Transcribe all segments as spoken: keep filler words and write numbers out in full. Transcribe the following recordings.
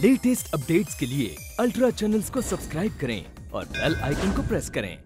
Latest updates के लिए ultra channels को सब्सक्राइब करें और बेल आइकन को प्रेस करें।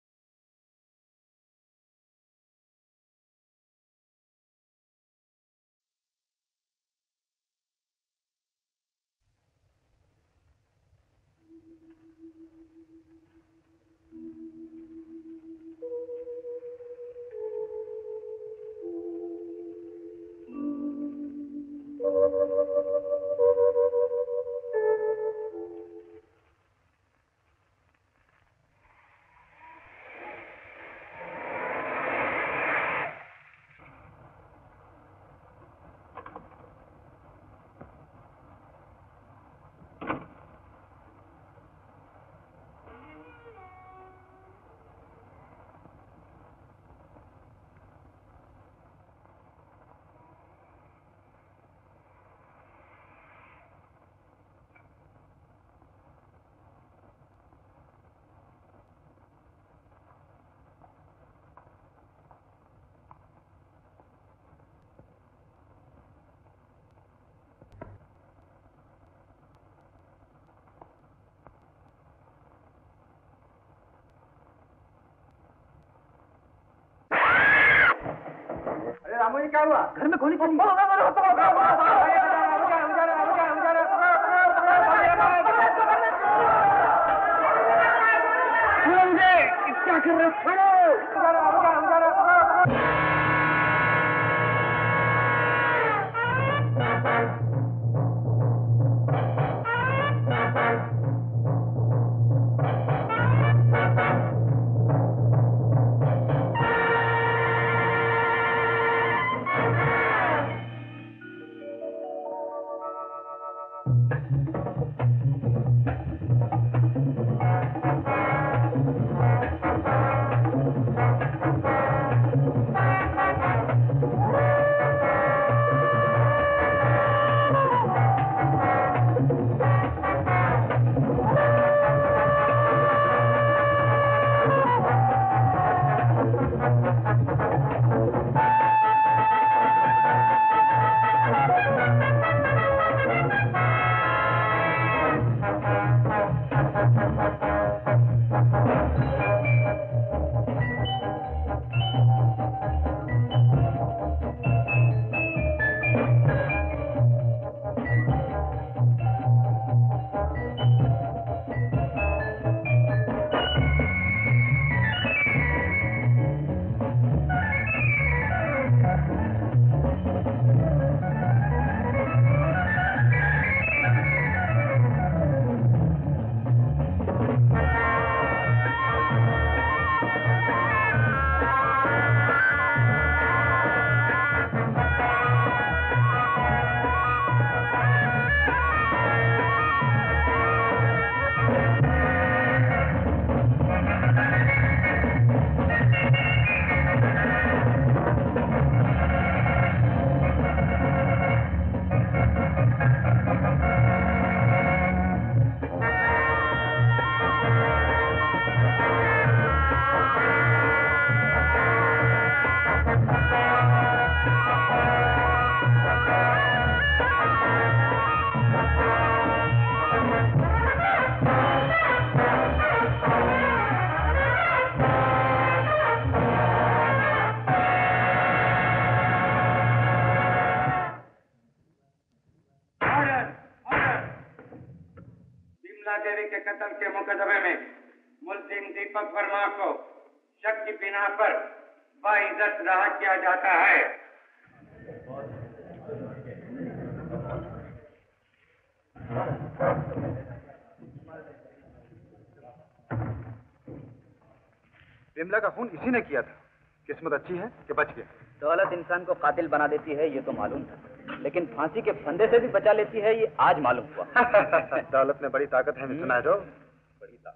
रामू जी क्या हुआ? घर में गोली चली। क्या कर रहे हो? देवी के कत्ल के मुकदमे में मुल्जिम दीपक वर्मा को शक की बिना पर बाइज्जत रहा किया जाता है। विमला का खून इसी ने किया था। किस्मत अच्छी है कि बच गया। दौलत इंसान को कातिल बना देती है ये तो मालूम था, लेकिन फांसी के फंदे से भी बचा लेती है ये आज मालूम हुआ। दौलत में बड़ी ताकत है, सुना है जो बड़ी ताकत।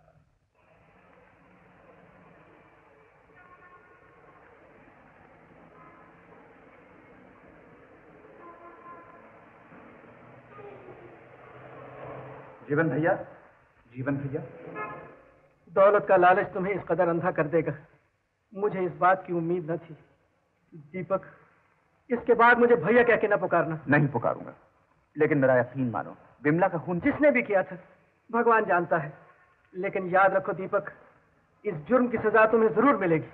जीवन भैया, जीवन भैया, दौलत का लालच तुम्हें इस कदर अंधा कर देगा, मुझे इस बात की उम्मीद न थी। दीपक, इसके बाद मुझे भैया कह के न पुकारना। नहीं पुकारूंगा। लेकिन मेरा यकीन मानो, बिमला का खून जिसने भी किया था भगवान जानता है, लेकिन याद रखो दीपक, इस जुर्म की सजा तुम्हें जरूर मिलेगी।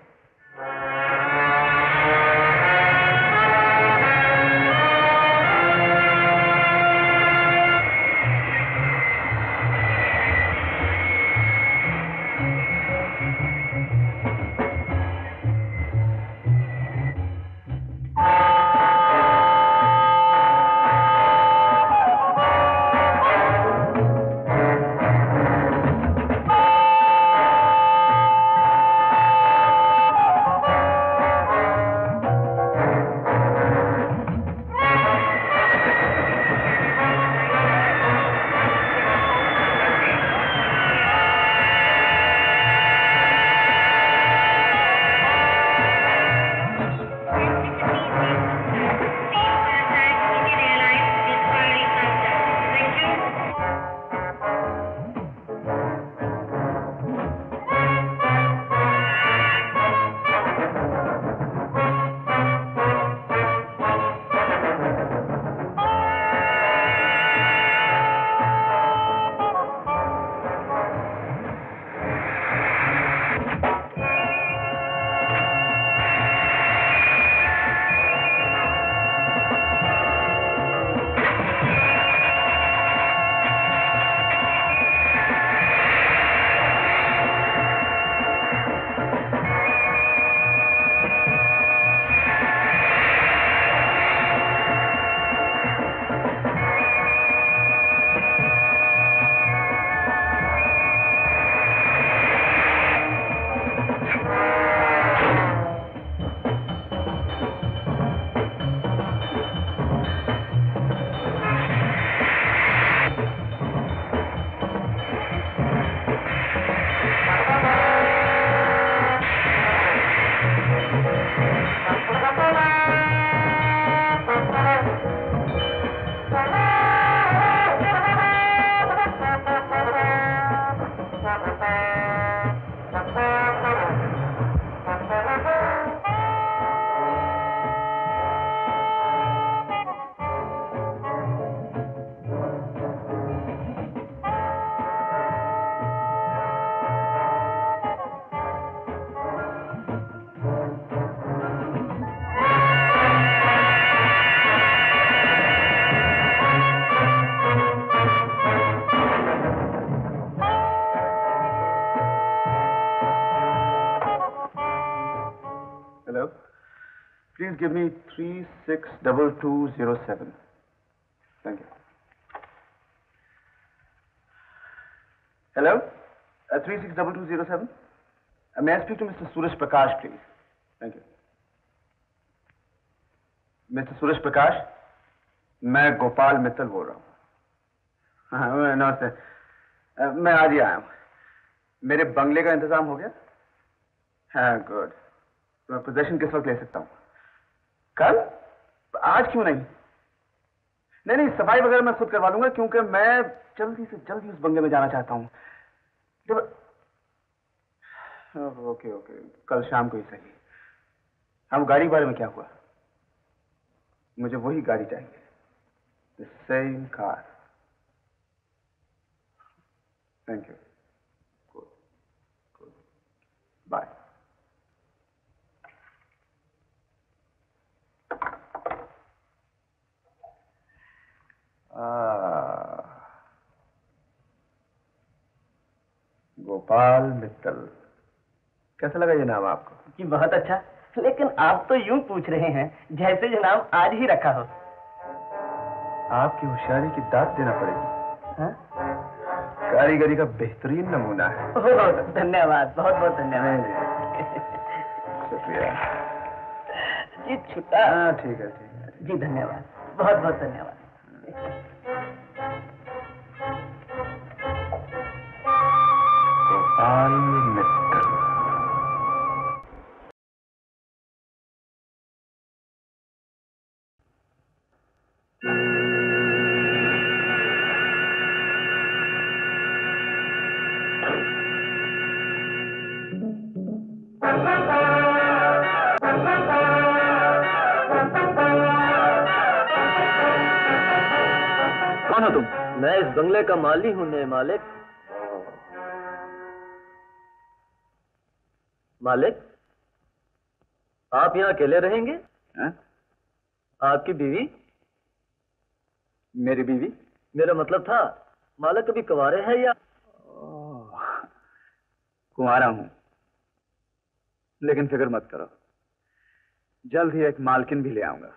Please give me three six two two zero seven. Thank you. Hello? Uh, three six two two zero seven? Uh, may I speak to Mister Suresh Prakash, please? Thank you. Mister Suresh Prakash, मैं गोपाल मित्तल बोल रहा हूँ। हाँ, नमस्ते। uh, मैं आज ही आया हूँ। मेरे बंगले का इंतजाम हो गया? हाँ, गुड। तो मैं पोजेशन किस वक्त ले सकता हूँ? कल? आज क्यों नहीं? नहीं नहीं, सफाई वगैरह मैं खुद करवा लूंगा, क्योंकि मैं जल्दी से जल्दी उस बंगले में जाना चाहता हूँ। जब ओके ओके, कल शाम को ही सही। हम गाड़ी के बारे में क्या हुआ? मुझे वही गाड़ी चाहिए, the same car. Thank you. Good good, bye. Gopal Mittal, कैसा लगा ये नाम आपको? जी बहुत अच्छा, लेकिन आप तो यूं पूछ रहे हैं जैसे ये नाम आज ही रखा हो। आपकी होशियारी की दाद देना पड़ेगी। हाँ? कारीगरी का बेहतरीन नमूना है। ओह, धन्यवाद, बहुत बहुत धन्यवाद। शुक्रिया जी। छुट्टा? हाँ ठीक है ठीक है। जी धन्यवाद, बहुत बहुत धन्यवाद। गोपाल मित्तल। कौन हो तुम? मैं इस बंगले का माली हूं ने मालिक। मालिक, आप यहाँ अकेले रहेंगे? है? आपकी बीवी? मेरी बीवी? मेरा मतलब था मालिक कभी कुंवारे हैं या? कुंवारा हूं, लेकिन फिक्र मत करो, जल्द ही एक मालकिन भी ले आऊंगा।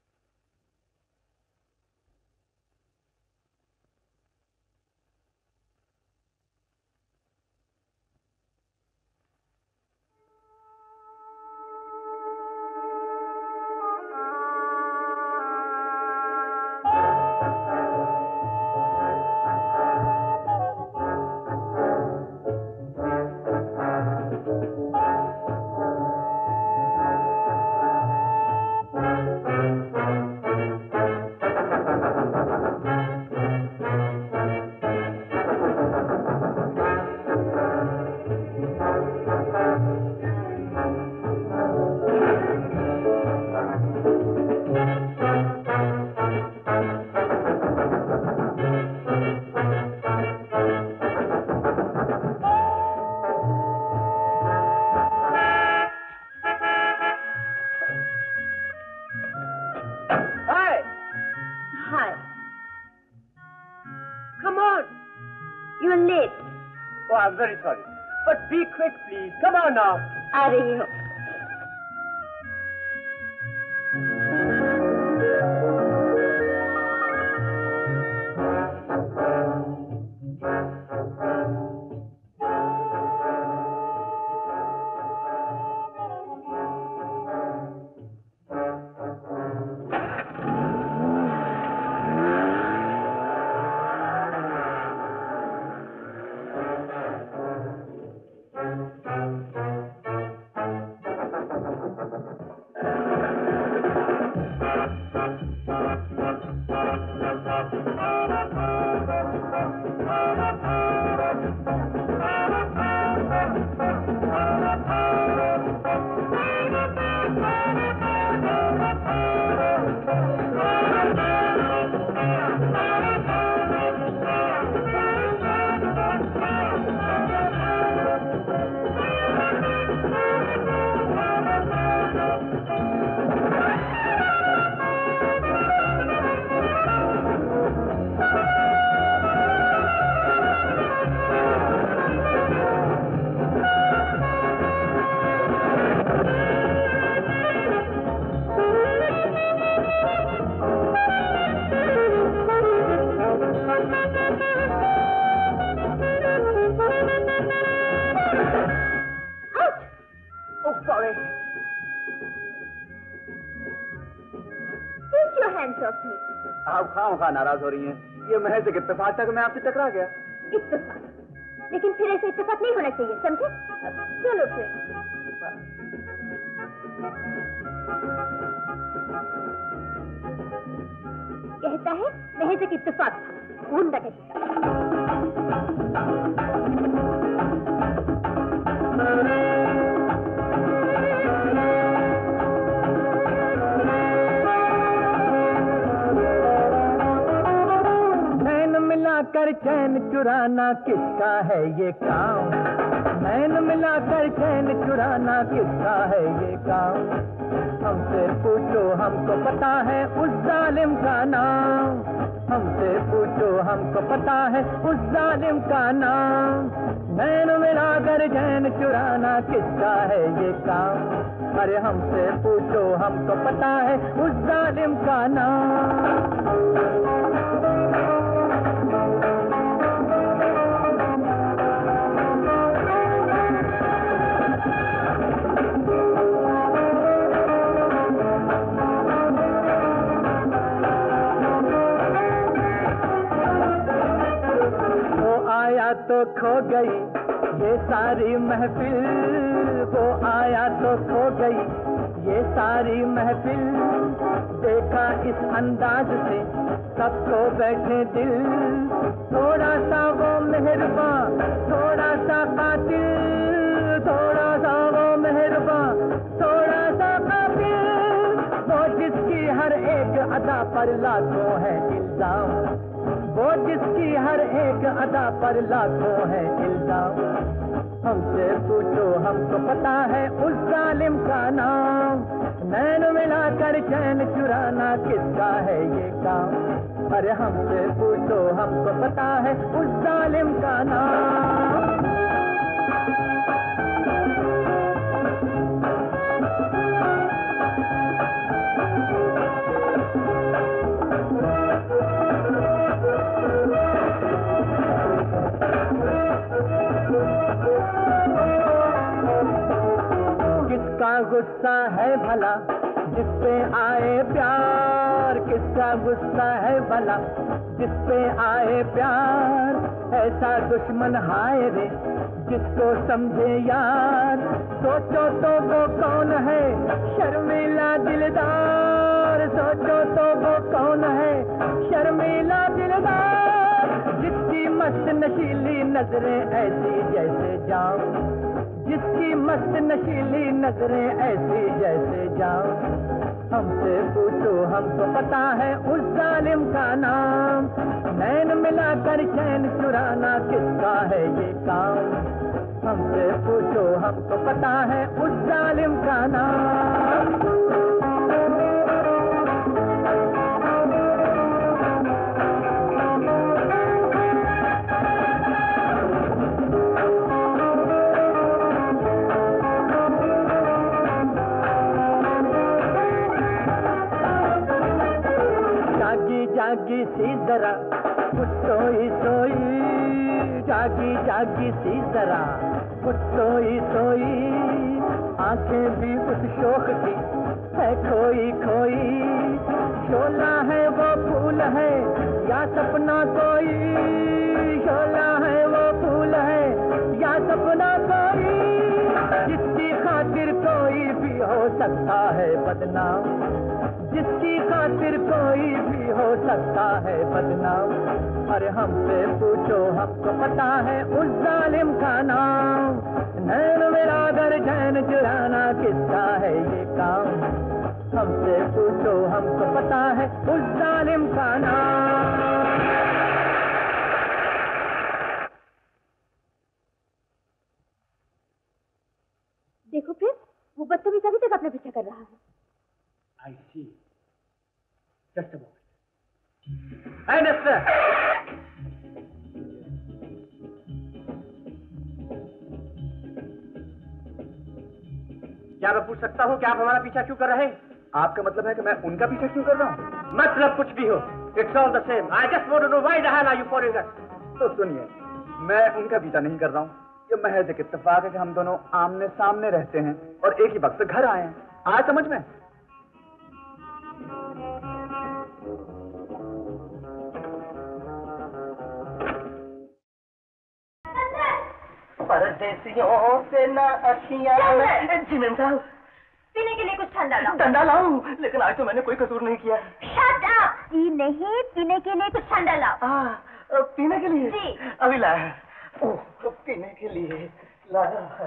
I'm very sorry. But be quick, please. Come on now. आ रही हूँ। नाराज हो रही हैं? ये महज एक इत्तेफाक था कि मैं आपसे टकरा गया। इत्तेफाक? लेकिन फिर ऐसे इत्तेफाक नहीं होना चाहिए, समझे? चलो फिर। कहता है महज एक इत्तेफाक था, भूल न कर चैन चुराना किसका है ये काम? नैन मिलाकर चैन चुराना किसका है ये काम? हमसे पूछो हमको पता है उस जालिम का नाम। हमसे पूछो हमको पता है उस जालिम का नाम। नैन मिलाकर चैन चुराना किसका है ये काम? अरे हमसे पूछो हमको पता है उस जालिम का नाम। तो खो गई ये सारी महफिल, वो आया तो खो गई ये सारी महफिल। देखा इस अंदाज से सबको बैठे दिल, थोड़ा सा वो मेहरबान थोड़ा सा कातिल, थोड़ा सा वो मेहरबान थोड़ा सा कातिल। वो जिसकी हर एक अदा पर लाखों है इल्जाम, वो जिसकी हर एक अदा पर लाखों है इल्जाम। हमसे पूछो हमको पता है उस जालिम का नाम, नैन मिलाकर चैन चुराना किसका है ये काम। अरे हमसे पूछो हमको पता है उस जालिम का नाम। किसका गुस्सा है भला जिस पे आए प्यार, किसका गुस्सा है भला जिस पे आए प्यार। ऐसा दुश्मन हाय रे जिसको समझे यार, सोचो तो वो कौन है शर्मीला दिलदार, सोचो तो वो कौन है शर्मीला दिलदार। जिसकी मस्त नशीली नजरें ऐसी जैसे जाम, जिसकी मस्त नशीली नजरें ऐसी जैसे जाम। हमसे पूछो हमको पता है उस जालिम का नाम, नैन मिलाकर चैन चुराना किसका है ये काम। हमसे पूछो हमको पता है उस जालिम का नाम। जागी सी जरा कुछ सोई सोई, जागी जागी सी जरा कुछ सोई सोई। आंखें भी उस शोक की है खोई खोई, शोला है वो फूल है या सपना कोई, शोला है वो फूल है या सपना कोई। जिसकी खातिर कोई भी हो सकता है बदनाम, जिसकी खातिर कोई भी हो सकता है बदनाम। अरे हमसे पूछो हमको पता है उस जालिम का नाम, नैन मिलाकर चैन चुराना किसका है ये काम। हमसे पूछो हमको पता है उस जालिम का नाम। देखो प्रेम, वो बदतमीज अभी तक अपना पीछा कर रहा है। I see. Just a moment. Hey, mister! क्या मैं पूछ सकता हूँ कि आप हमारा पीछा क्यों कर रहे हैं? आपका मतलब है कि मैं उनका पीछा क्यों कर रहा हूँ? मतलब कुछ भी हो, it's all the same. I just want to know why the hell are you following us? तो सुनिए, मैं उनका पीछा नहीं कर रहा हूँ। ये महज एक इत्तेफाक है कि हम दोनों आमने सामने रहते हैं और एक ही वक्त से घर आए हैं। आए समझ में? परदेसियों से ना अखियां। जी मैम साहब, पीने के लिए कुछ ठंडा लाओ। ठंडा लाऊं? लेकिन आज तो मैंने कोई कसूर नहीं किया। Shut up! जी नहीं, पीने के लिए कुछ ठंडा लाओ। आ, पीने के लिए? जी। अभी लाया। ओह, पीने के लिए लाया है।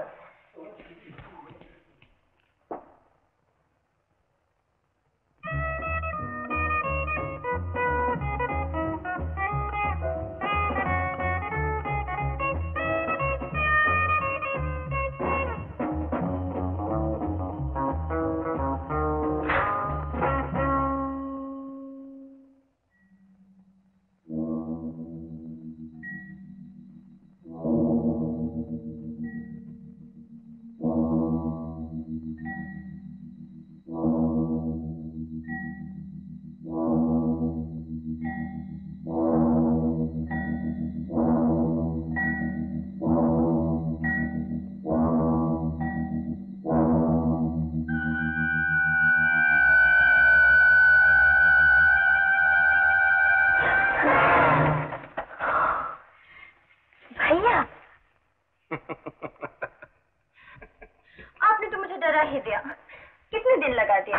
आपने तो मुझे डरा ही दिया। कितने दिन लगा दिया?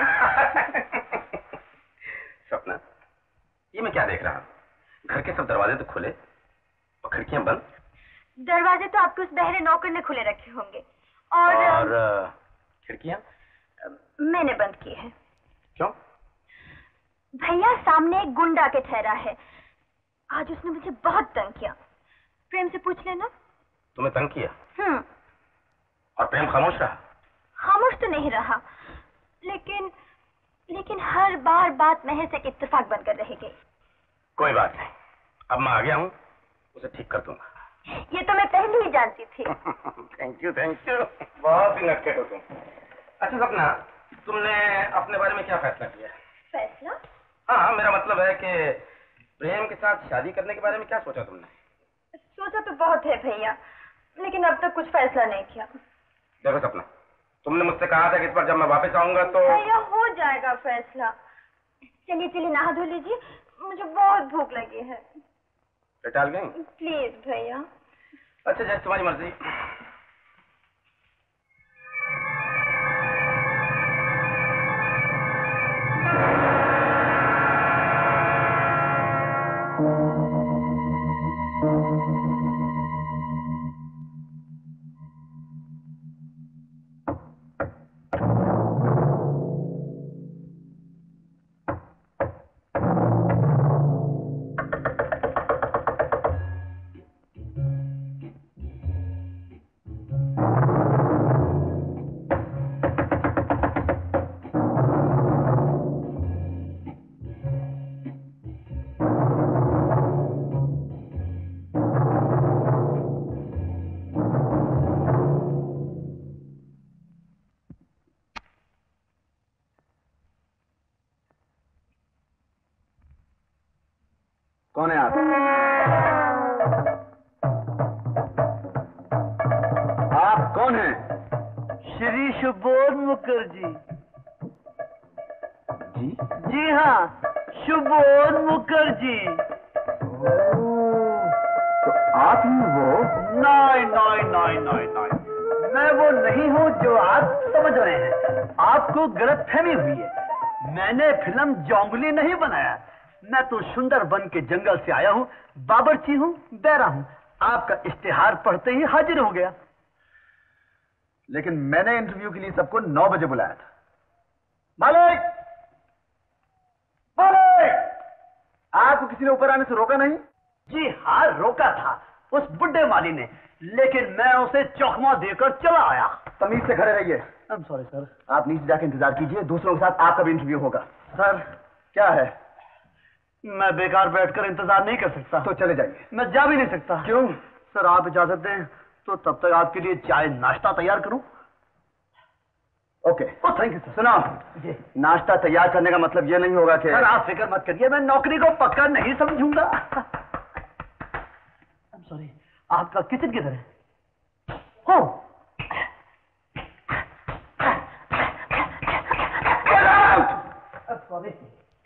सपना, ये मैं क्या देख रहा हूँ? घर के सब दरवाजे तो खुले और खिड़कियां बंद। दरवाजे तो आपके उस बहरे नौकर ने खुले रखे होंगे और, और खिड़कियां मैंने बंद की है। क्यों? भैया सामने एक गुंडा के ठहरा है। आज उसने मुझे बहुत तंग किया। प्रेम से पूछ लेना। तुम्हें तंग किया? हम्म। और प्रेम खामोश रहा? खामोश तो नहीं रहा, लेकिन लेकिन हर बार बात महज एक इत्तेफाक बनकर रहेगी। कोई बात नहीं, अब मैं आ गया हूँ, उसे ठीक कर दूंगा। ये तो मैं पहले ही जानती थी। थैंक यू थैंक यू, बहुत ही नटखट हो तुम। अच्छा सपना, तुमने अपने बारे में क्या फैसला किया? फैसला? हाँ, मेरा मतलब है कि प्रेम के साथ शादी करने के बारे में क्या सोचा तुमने? सोचा तो बहुत है भैया, लेकिन अब तक कुछ फैसला नहीं किया। देखो सपना, तुमने मुझसे कहा था कि इस बार जब मैं वापस आऊंगा तो भैया हो जाएगा फैसला। चलिए चलिए नहा धो लीजिए, मुझे बहुत भूख लगी है। टाल गई? प्लीज भैया। अच्छा जैसे तुम्हारी मर्जी। कौन है आप? आप कौन हैं? श्री सुबोध मुखर्जी। जी? जी हाँ, सुबोध मुखर्जी। तो आप ही वो? नहीं नहीं नहीं नहीं नहीं, मैं वो नहीं हूँ जो आप समझ रहे हैं। आपको गलतफहमी हुई है। मैंने फिल्म जोंगली नहीं बनाया। मैं तो सुंदरबन के जंगल से आया हूँ, बावर्ची हूँ, बैरा हूँ। आपका इश्तिहार पढ़ते ही हाजिर हो गया। लेकिन मैंने इंटरव्यू के लिए सबको नौ बजे बुलाया था। मालिक, मालिक, आपको किसी ने ऊपर आने से रोका नहीं? जी हाँ, रोका था उस बुड्ढे माली ने, लेकिन मैं उसे चौकमा देकर चला आया। तमीज से खड़े रहिए। I am sorry sir. आप नीचे जाके इंतजार कीजिए, दूसरों के साथ आपका भी इंटरव्यू होगा। सर क्या है? मैं बेकार बैठकर इंतजार नहीं कर सकता। तो चले जाइए। मैं जा भी नहीं सकता। क्यों? सर आप इजाजत दें तो तब तक आपके लिए चाय नाश्ता तैयार करूं। Okay. Oh thank you sir. सुनो जी, नाश्ता तैयार करने का मतलब ये नहीं होगा कि सर आप फिक्र मत करिए, मैं नौकरी को पक्का नहीं समझूंगा। आई एम सॉरी, आपका किचन किधर है? हो सॉरी।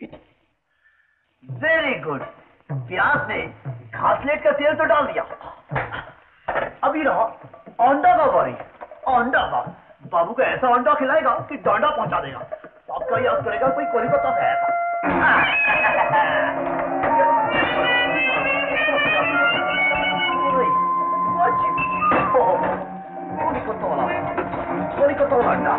Very good. प्याज ने घासलेट का तेल तो डाल दिया। अभी रहा अंडा का बारी। अंडा का बाबू को ऐसा अंडा खिलाएगा कि डांडा पहुंचा देगा। आपका याद करेगा कोई कोलकाता से आया कोलकाता अंडा।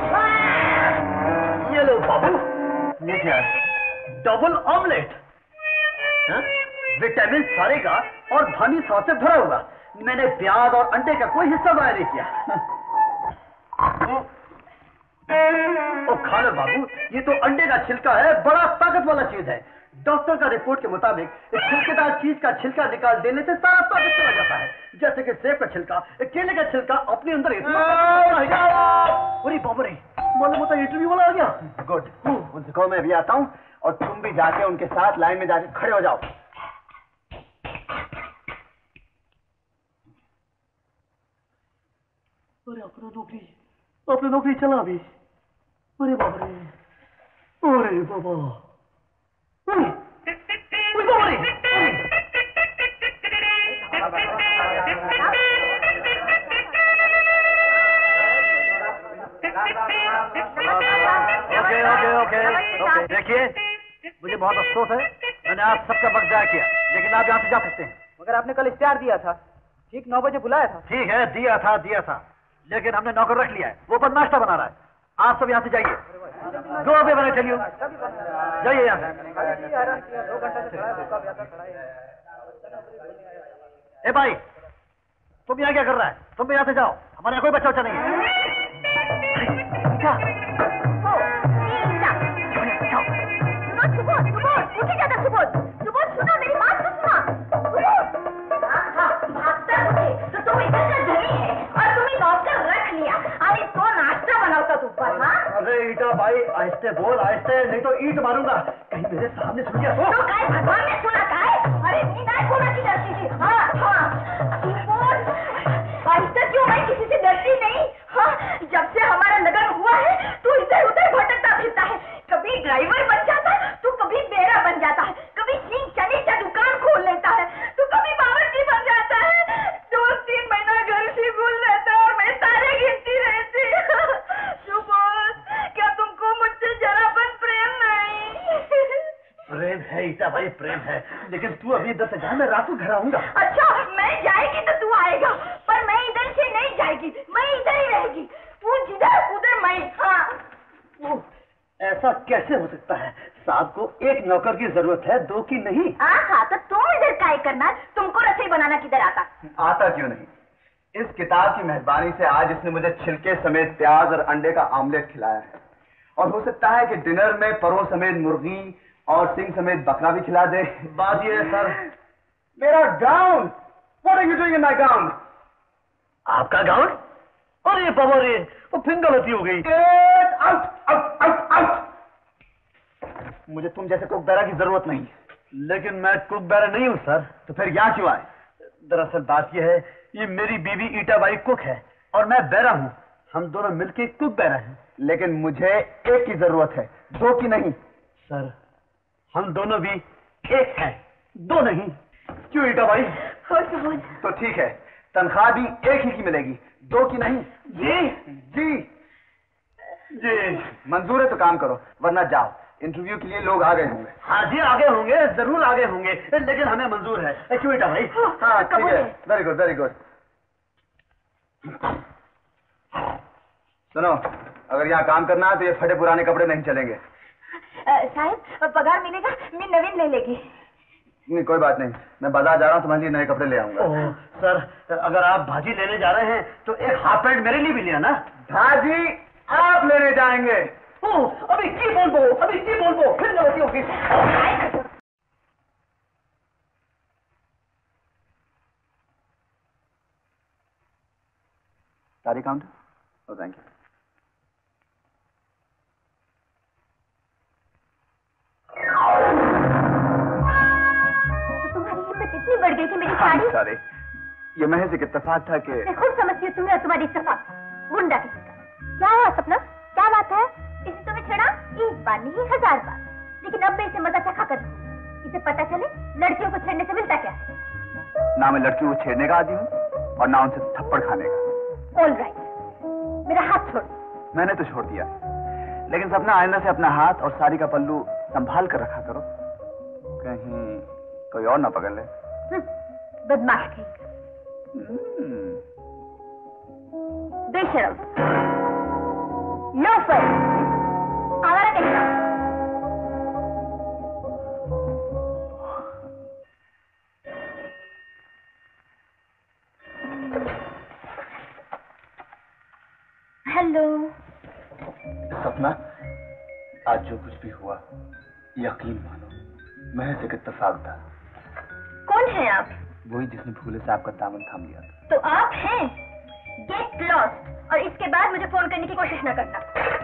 ये लो बाबू, ये क्या है? Double omelette. विटामिन सारे का और धानी सॉस से भरा हुआ। मैंने प्याज और अंडे का कोई हिस्सा बनाया नहीं किया। ओ खा लो बाबू, ये तो अंडे का छिलका है, बड़ा ताकत वाला चीज है। डॉक्टर का रिपोर्ट के मुताबिक इस छिलकेदार चीज का छिलका निकाल देने से सारा ताकत चला जाता है। जैसे कि सेब का छिलका, केले का छिलका अपने अंदर इतना अरे बाबू रे, मालूम होता इंटरव्यू वाला आ गया। गुड, उनसे कहो मैं अभी आता हूँ और तुम भी जाके उनके साथ लाइन में जाके खड़े हो जाओ। अरे अपना नौकरी, अपनी नौकरी चला अभी। अरे बाबा रे, अरे बाबा, अरे बाबा रे। ओके ओके ओके ओके, देखिए मुझे बहुत अफसोस है, मैंने आप सबका वक्त जाया किया, लेकिन आप यहाँ से जा सकते हैं। मगर आपने कल इश्तिहार दिया था, ठीक नौ बजे बुलाया था। ठीक है, दिया था दिया था, लेकिन हमने नौकर रख लिया है, वो पर नाश्ता बना रहा है। आप सब यहाँ से जाइए, दो अबे बने चलिए, जाइए यहाँ से। ए भाई, तुम यहाँ क्या कर रहा है? तुम भी यहाँ से जाओ, हमारे यहाँ कोई बच्चा बच्चा नहीं है। क्या? सुबोध, सुबोध, उठी जाता सुबोध, सुबोध सुनो मेरी बात तो सुनो, सुबोध। हाँ हाँ, भागता मुझे, तो तुम इधर का धनी है और तुम्हें नौकर रख लिया। अरे तो नाश्ता बनाता तू पर, हाँ? अरे ईटा भाई, आहिस्ते बोल, आहिस्ते, नहीं तो ईट मारूंगा। कहीं मेरे सामने सुन गया तो? तो काय भगवान ने सुना काय? अरे नींद आए कोना की डरती थी? हाँ हाँ, सुबोध, आहिस्ते क्यों? मैं किसी से डरती नहीं। हाँ, जब से हमारा लगन हुआ है, तू इधर उधर भटकता फिरता है। कभी ड्राइवर बन जाता है, तो कभी बेरा बन जाता है, कभी सींग चने का दुकान खोल लेता है, तो कभी बावर्ची बन जाता है। दो तीन महीना घर से भूल रहता है और मैं तारे गिनती रहती। सुबोध, क्या तुमको मुझसे जरा पण प्रेम नहीं? प्रेम है ईटा भाई, प्रेम है, लेकिन तू अभी इधर से जा, मैं रात को घर आऊंगा। अच्छा, मैं जाएगी तो तू आएगा, पर मैं इधर से नहीं जाएगी, मैं इधर ही रहेगी। तू जिधर उधर मैं। हाँ, ऐसा कैसे हो सकता है? साहब को एक नौकर की जरूरत है, दो की नहीं। हाँ, तो तुम इधर काय करना? तुमको रसोई बनाना किधर आता? आता क्यों नहीं? इस किताब की मेहरबानी से आज इसने मुझे छिलके समेत प्याज और अंडे का आमलेट खिलाया है, और हो सकता है कि डिनर में परों समेत मुर्गी और सिंग समेत बकरा भी खिला दे। बात ये है सर, मेरा gown, what are you doing in my gown? आपका गाउन? अरे बाबा रे, वो फिर गलती हो गई। Out out out out. मुझे तुम जैसे कुकबेरा की जरूरत नहीं। लेकिन मैं कुकबेरा नहीं हूँ सर। तो फिर यहाँ क्यों आए? दरअसल बात यह है, ये मेरी बीवी ईटाबाई कुक है और मैं बेरा हूँ, हम दोनों मिलके कुकबेरा हैं। लेकिन मुझे एक की जरूरत है, दो की नहीं। सर, हम दोनों भी एक हैं, दो नहीं। क्यों ईटाबाई? तो ठीक है, तनख्वाह भी एक ही की मिलेगी, दो की नहीं। जी जी जी, मंजूर है तो काम करो, वरना जाओ, इंटरव्यू के लिए लोग आ गए होंगे। हाँ जी, आगे होंगे, जरूर आगे होंगे, लेकिन हमें मंजूर है। क्यों बेटा भाई? हाँ ठीक है, वेरी गुड वेरी गुड। सुनो, अगर यहाँ काम करना है तो ये फटे पुराने कपड़े नहीं चलेंगे। साहब, पगार मिलेगा, मैं नवीन ले लेगी। नहीं, कोई बात नहीं, मैं बाजार जा रहा हूँ, तुम्हारे लिए नए कपड़े ले आऊंगा। ओह, सर, अगर आप भाजी लेने जा रहे हैं तो एक हाफ पैंट मेरे लिए भी ले आना। भाजी आप लेने जाएंगे? ओह, अभी की बोल दो, अभी की बोल दो, फिर गलती होगी। सारी काउंटर? Oh, thank you. इतनी बढ़ गई कि मेरी साड़ी। सारे ये महज एक इत्तेफाक था कि मैं खुद समझती हूँ तुम्हें और तुम्हारी इत्तेफाक। गुंडा किसी का। क्या हुआ सपना? क्या बात है? इसे तुम्हें छेड़ा एक बार नहीं हजार बार, लेकिन अब मैं इसे मजा चखा कर दूँ। इसे पता चले लड़कियों को छेड़ने से मिलता क्या है। ना मैं लड़कियों को छेड़ने का आदी हूँ और ना उनसे थप्पड़ खाने का। ऑल राइट, मेरा हाथ छोड़। मैंने तो छोड़ दिया, लेकिन सपना आईना से अपना हाथ और साड़ी का पल्लू संभाल कर रखा करो, कहीं कोई और ना पकड़ ले। बदमाश कहीं। बेशरम, लोफर, आवारा कहीं का। हेलो सपना, आज जो कुछ भी हुआ यकीन मानो महज एक इत्तेफाक था। कौन है आप? वही जिसने भूले से आपका दामन थाम लिया था। तो आप हैं? गेट लॉस्ट, और इसके बाद मुझे फोन करने की कोशिश न करना।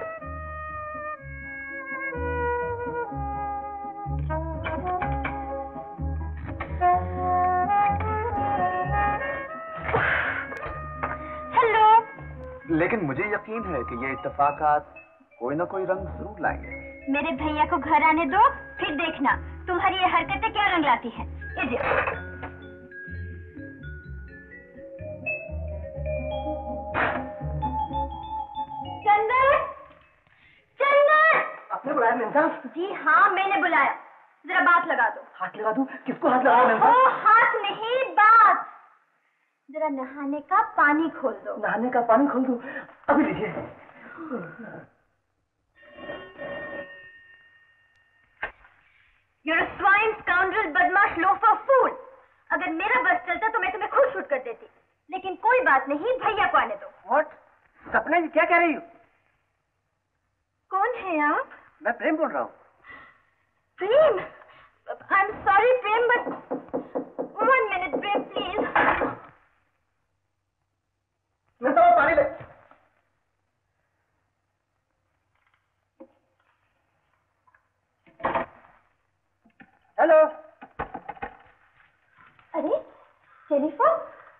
हेलो। लेकिन मुझे यकीन है कि ये इत्तेफाकात कोई ना कोई रंग जरूर लाएंगे। मेरे भैया को घर आने दो, फिर देखना तुम्हारी ये हरकतें क्या रंग लाती हैं। चंदन, चंदन। आपने बुलाया मेम साहब? जी हाँ, मैंने बुलाया। जरा बात लगा दो। हाथ लगा दूं? किसको हाथ लगा मेम साहब? ओ, हाथ नहीं, बात। जरा नहाने का पानी खोल दो। नहाने का पानी खोल दूं? अभी लीजिए। You're a swine, scoundrel, बदमाश, loafer, fool. अगर मेरा बस चलता तो मैं तुम्हें खुद शूट कर देती, लेकिन कोई बात नहीं, भैया को आने दो। What? सपना जी क्या कह रही हो? कौन है आप? मैं प्रेम बोल रहा हूँ। प्रेम? I'm sorry, Prem, but one minute, Prem, please. मैं तो पानी ले। हेलो। अरे टेलीफोन?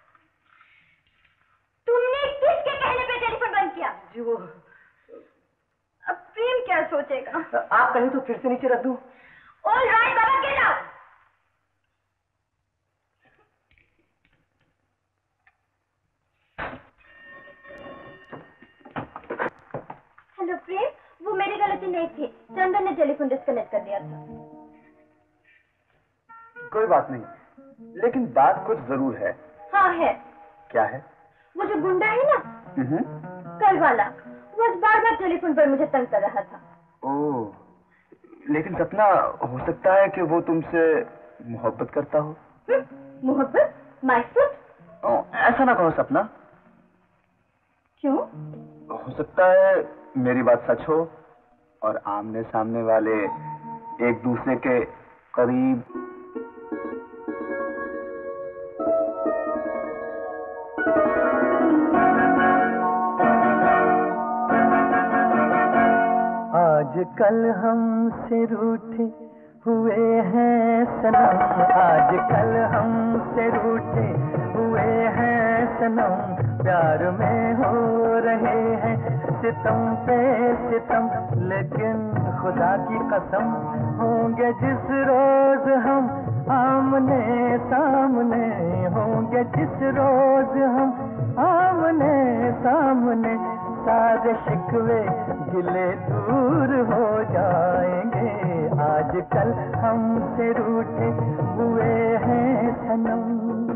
तुमने किसके कहने पे टेलीफोन बंद किया? जी वो अब प्रेम क्या सोचेगा? आप कहें तो फिर से नीचे रख दूं? All right, बाबा get out. हेलो प्रेम, वो मेरी गलती नहीं थी, चंदन ने टेलीफोन डिस्कनेक्ट कर दिया था। कोई बात नहीं, लेकिन बात कुछ जरूर है। हाँ है। क्या है? वो जो गुंडा है ना, हम्म। कल वाला, वो आज बार बार टेलीफोन पर मुझे तंग कर रहा था। ओह, लेकिन सपना, हो सकता है कि वो तुमसे मोहब्बत करता हो। मोहब्बत? My foot? ओह, ऐसा ना कहो सपना। क्यों? हो सकता है मेरी बात सच हो और आमने सामने वाले एक दूसरे के करीब। आजकल हमसे रूठे हुए हैं सनम, आजकल हमसे रूठे हुए हैं सनम, प्यार में हो रहे हैं सितम पे सितम, लेकिन खुदा की कसम होंगे जिस रोज हम आमने सामने, होंगे जिस रोज हम आमने सामने, सारे शिकवे गिले दूर हो जाएंगे, आजकल हमसे रूठे हुए हैं सनम।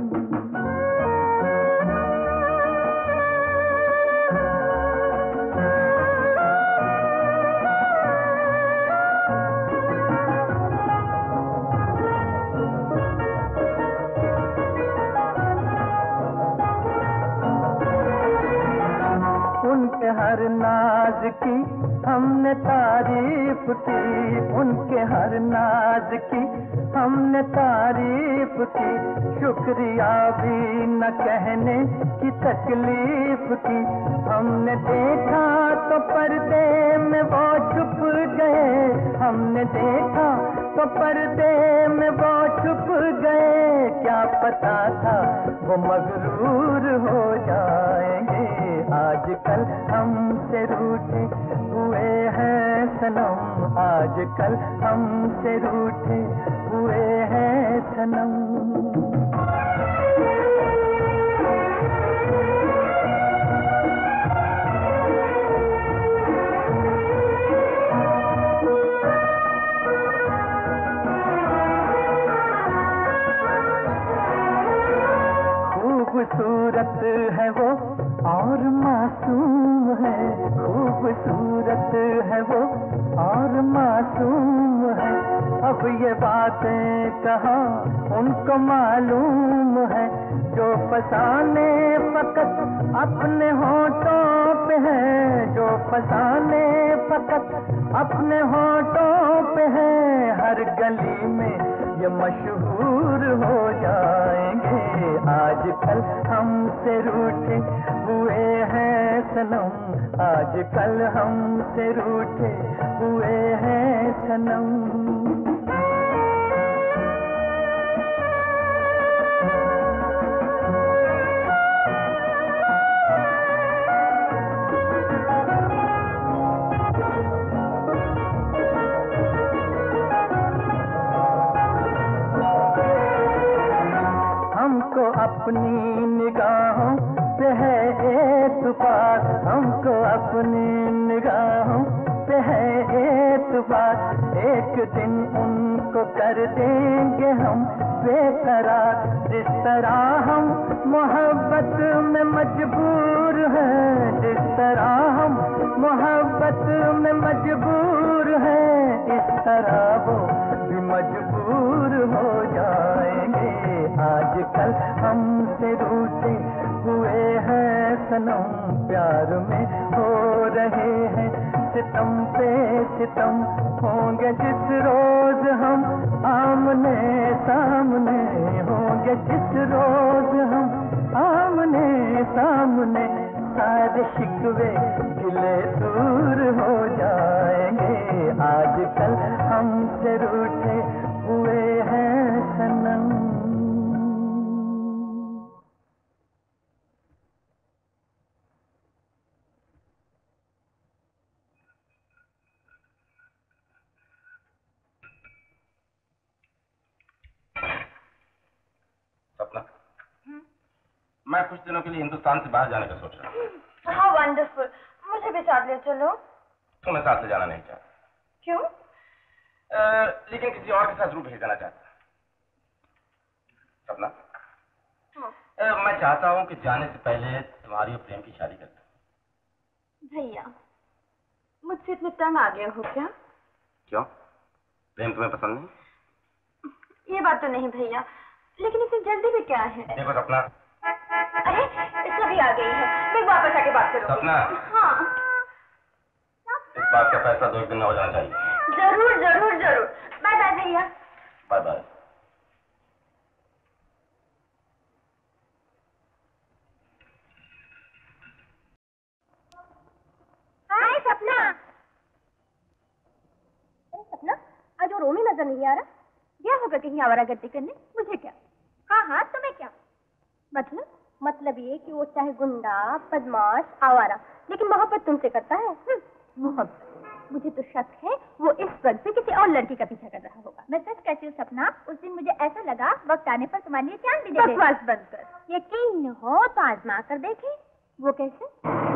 उनके हर नाज की हमने तारीफ की, उनके हर नाज की हमने तारीफ की, शुक्रिया भी न कहने की तकलीफ की, हमने देखा तो पर्दे में वो छुप गए, हमने देखा तो पर्दे में वो छुप गए, क्या पता था वो मगरूर हो जाएंगे, आजकल हमसे रूठे हुए हैं सनम, आजकल हमसे रूठे हुए हैं सनम। खूबसूरत है वो और मासूम है, खूबसूरत है वो और मासूम है, अब ये बातें कहाँ उनको मालूम है, जो फसाने फकत अपने होठों पे है, जो फसाने फकत अपने होठों पे है, हर गली में ये मशहूर हो जाएंगे, आजकल हमसे रूठे हुए हैं सनम, आजकल हमसे रूठे हुए हैं सनम। हमको अपनी निगाहों पे है एतबार, हमको अपनी निगाहों पे है एतबार, एक दिन उनको कर देंगे हम बेकरार, जिस तरह हम मोहब्बत में मजबूर हैं, जिस तरह हम मोहब्बत में मजबूर हैं, इस तरह वो भी मजबूर हो जाएंगे। आजकल हमसे रूठे हुए हैं सनम, प्यार में हो रहे हैं सितम पे सितम। होंगे जिस रोज हम आमने सामने, होंगे जिस रोज हम आमने सामने, सारे शिकवे गिले दूर हो जाएंगे। आजकल हमसे रूठे हुए हैं सनम। सपना, मैं कुछ दिनों के लिए हिंदुस्तान से बाहर जाने का सोच रहा हूँ। हाँ वंडरफुल, मुझे भी साथ ले चलो। तुम्हें साथ ले जाना नहीं चाहता। क्यों? आ, लेकिन किसी और के साथ जरूर भेज देना चाहता। सपना, हाँ। आ, मैं चाहता हूँ कि जाने से पहले तुम्हारी और प्रेम की शादी कर दूं। भैया, मुझसे इतने तंग आ गए हो क्या? क्यों? प्रेम तुम्हें पसंद नहीं? ये बात तो नहीं भैया, लेकिन इतनी जल्दी भी क्या है? देखो सपना। अरे सभी आ गई है, मैं वापस आके बात करूँ। सपना। हाँ। इस बात का फैसला दो एक दिन में हो जाना चाहिए। जरूर जरूर जरूर। बाय बाय भैया। Bye bye. Hi Sapna. Sapna, आज वो रोमी नजर नहीं आ रहा। क्या होगा कहीं आवारागर्दी करने? मुझे क्या? हाँ हाँ तुम्हें क्या? मतलब मतलब ये कि वो चाहे गुंडा, बदमाश, आवारा, लेकिन मोहब्बत तुमसे करता है। मोहब्बत? मुझे तो शक है वो इस वक्त से किसी और लड़की का पीछा कर रहा होगा। मैं सच कहती हूँ सपना, उस दिन मुझे ऐसा लगा वक्त आने पर तुम्हारे लिए चांद भी दे दे। बकवास बंद कर। यकीन न हो तो आजमा कर देखें। वो कैसे?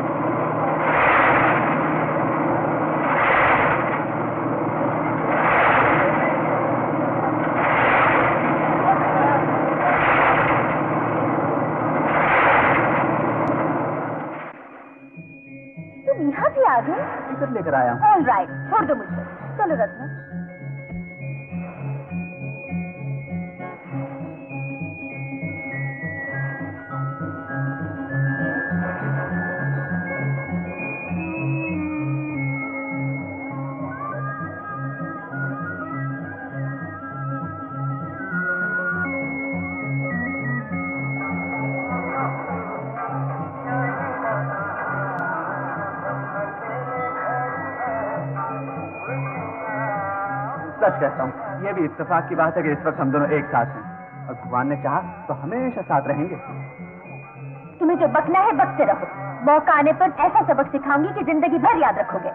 यहाँ भी आ गए? टिकट लेकर आया। ऑल राइट, छोड़ दो मुझे। चलो रत्ना। सच कहता हूँ, ये भी इत्तेफाक की बात है कि इस वक्त हम दोनों एक साथ हैं और भगवान ने चाहा तो हमेशा साथ रहेंगे। तुम्हें जो बकना है बकते रहो। मौका आने पर ऐसा सबक सिखाऊंगी कि जिंदगी भर याद रखोगे।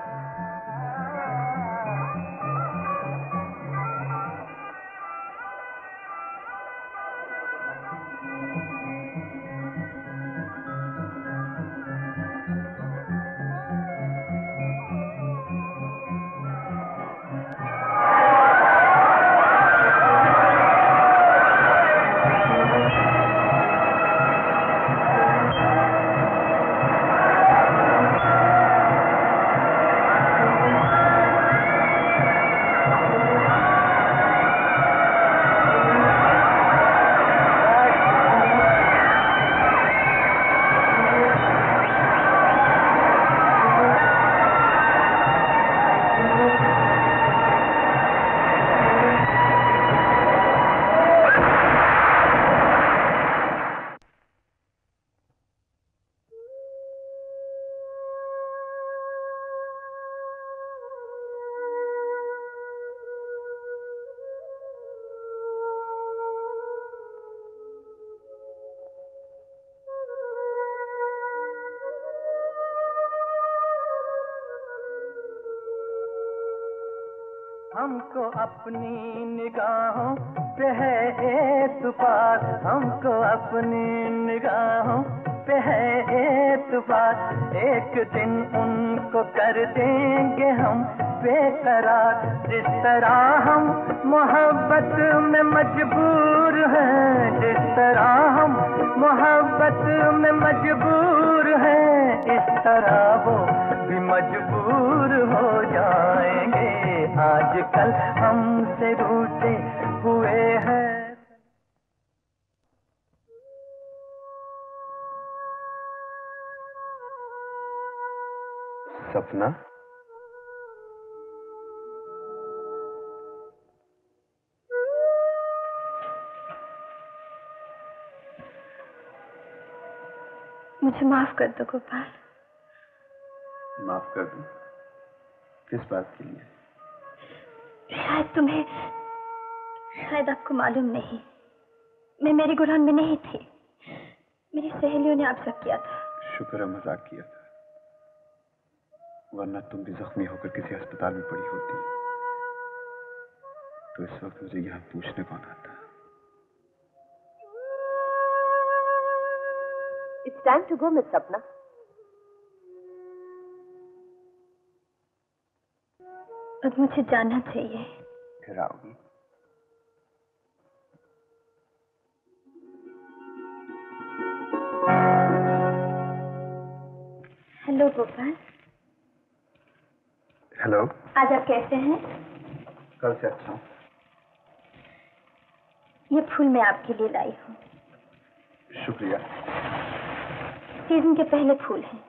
हमको अपनी निगाहों पे है एतबार, हमको अपनी निगाहों पे है एतबार। एक दिन उनको कर देंगे हम बेकरार। जिस तरह हम मोहब्बत में मजबूर हैं, जिस तरह हम मोहब्बत में मजबूर हैं, इस तरह वो भी मजबूर हो जाएंगे। आजकल हमसे रूठे हुए हैं। सपना, मुझे माफ कर दो गोपाल। माफ कर दूं? किस बात के लिए? शायद तुम्हें, शायद आपको मालूम नहीं, मैं मेरी गुलाम में नहीं थी। मेरी सहेलियों ने आपसे किया था। शुक्र है मजाक किया था, वरना तुम भी जख्मी होकर किसी अस्पताल में पड़ी होती तो इस वक्त मुझे यहाँ पूछने कौन आता। It's time to go, Miss Sapna. अब मुझे जाना चाहिए। फिर आओगी? हेलो गोपाल। हेलो। आज आप कैसे हैं? कल से अच्छा हूँ। ये फूल मैं आपके लिए लाई हूँ। शुक्रिया। सीजन के पहले फूल हैं।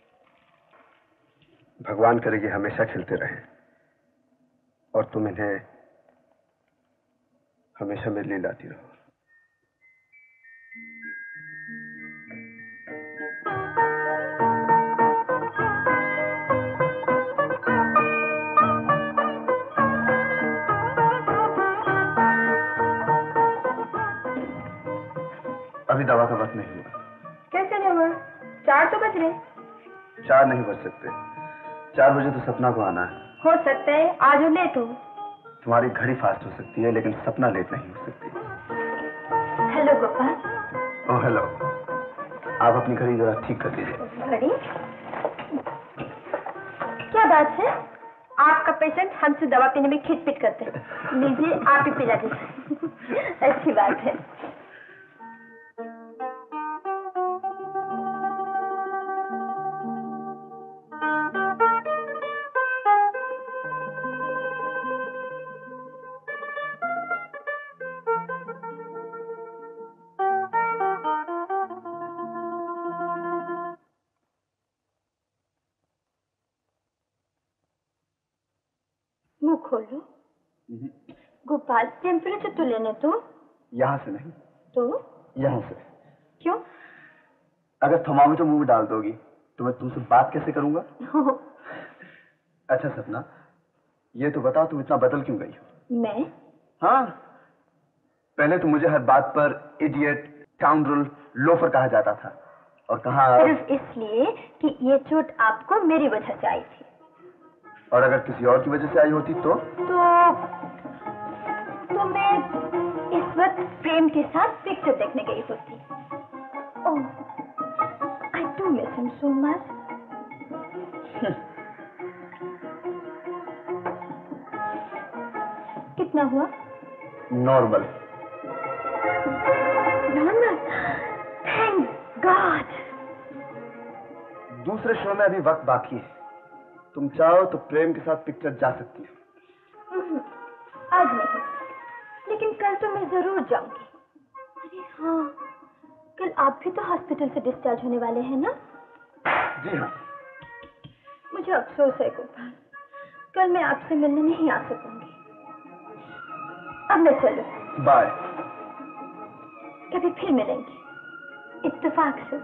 भगवान करे ये हमेशा खिलते रहे और तुम इन्हें हमेशा मेरे लिए लाती रहो। अभी दवा का वक्त नहीं हुआ। कैसे नहीं हुआ? चार तो बज रहे। चार नहीं बज सकते। चार बजे तो सपना को आना है। हो सकता है आज लेट हो। तुम्हारी घड़ी फास्ट हो सकती है लेकिन सपना लेट नहीं हो सकती। हेलो गोपाल। Oh hello. आप अपनी घड़ी जरा ठीक कर दीजिए। घड़ी? क्या बात है? आपका पेशेंट हमसे दवा पीने में खिटपिट करते हैं। लीजिए आप ही पिला दीजिए। अच्छी बात है। मुंह खोलो। गोपाल टेम्परेचर तो लेने तो। यहाँ से नहीं तो यहाँ से। क्यों? अगर थर्मामीटर मुंह में डाल दोगी तो मैं तुमसे बात कैसे करूंगा? अच्छा सपना, ये तो बताओ तुम इतना बदल क्यों गई हो? मैं? हाँ, पहले तो मुझे हर बात पर इडियट, स्काउंड्रल, लोफर कहा जाता था और कहा सिर्फ इसलिए कि ये चोट आपको मेरी वजह से आई थी। और अगर किसी और की वजह से आई होती तो? तो तो मैं इस वक्त प्रेम के साथ पिक्चर देखने गई होती। Oh, I do miss him so much. कितना हुआ? नॉर्मल। नॉर्मल? Thank God. दूसरे शो में अभी वक्त बाकी है, तुम चाहो तो प्रेम के साथ पिक्चर जा सकती हो। आज नहीं, लेकिन कल तो मैं जरूर जाऊंगी। अरे हाँ, कल आप भी तो हॉस्पिटल से डिस्चार्ज होने वाले हैं ना? जी हाँ। मुझे अफसोस है गोपाल, कल मैं आपसे मिलने नहीं आ सकूंगी। अब मैं चलूं। बाय। कभी फिर मिलेंगे, इत्तेफाक से।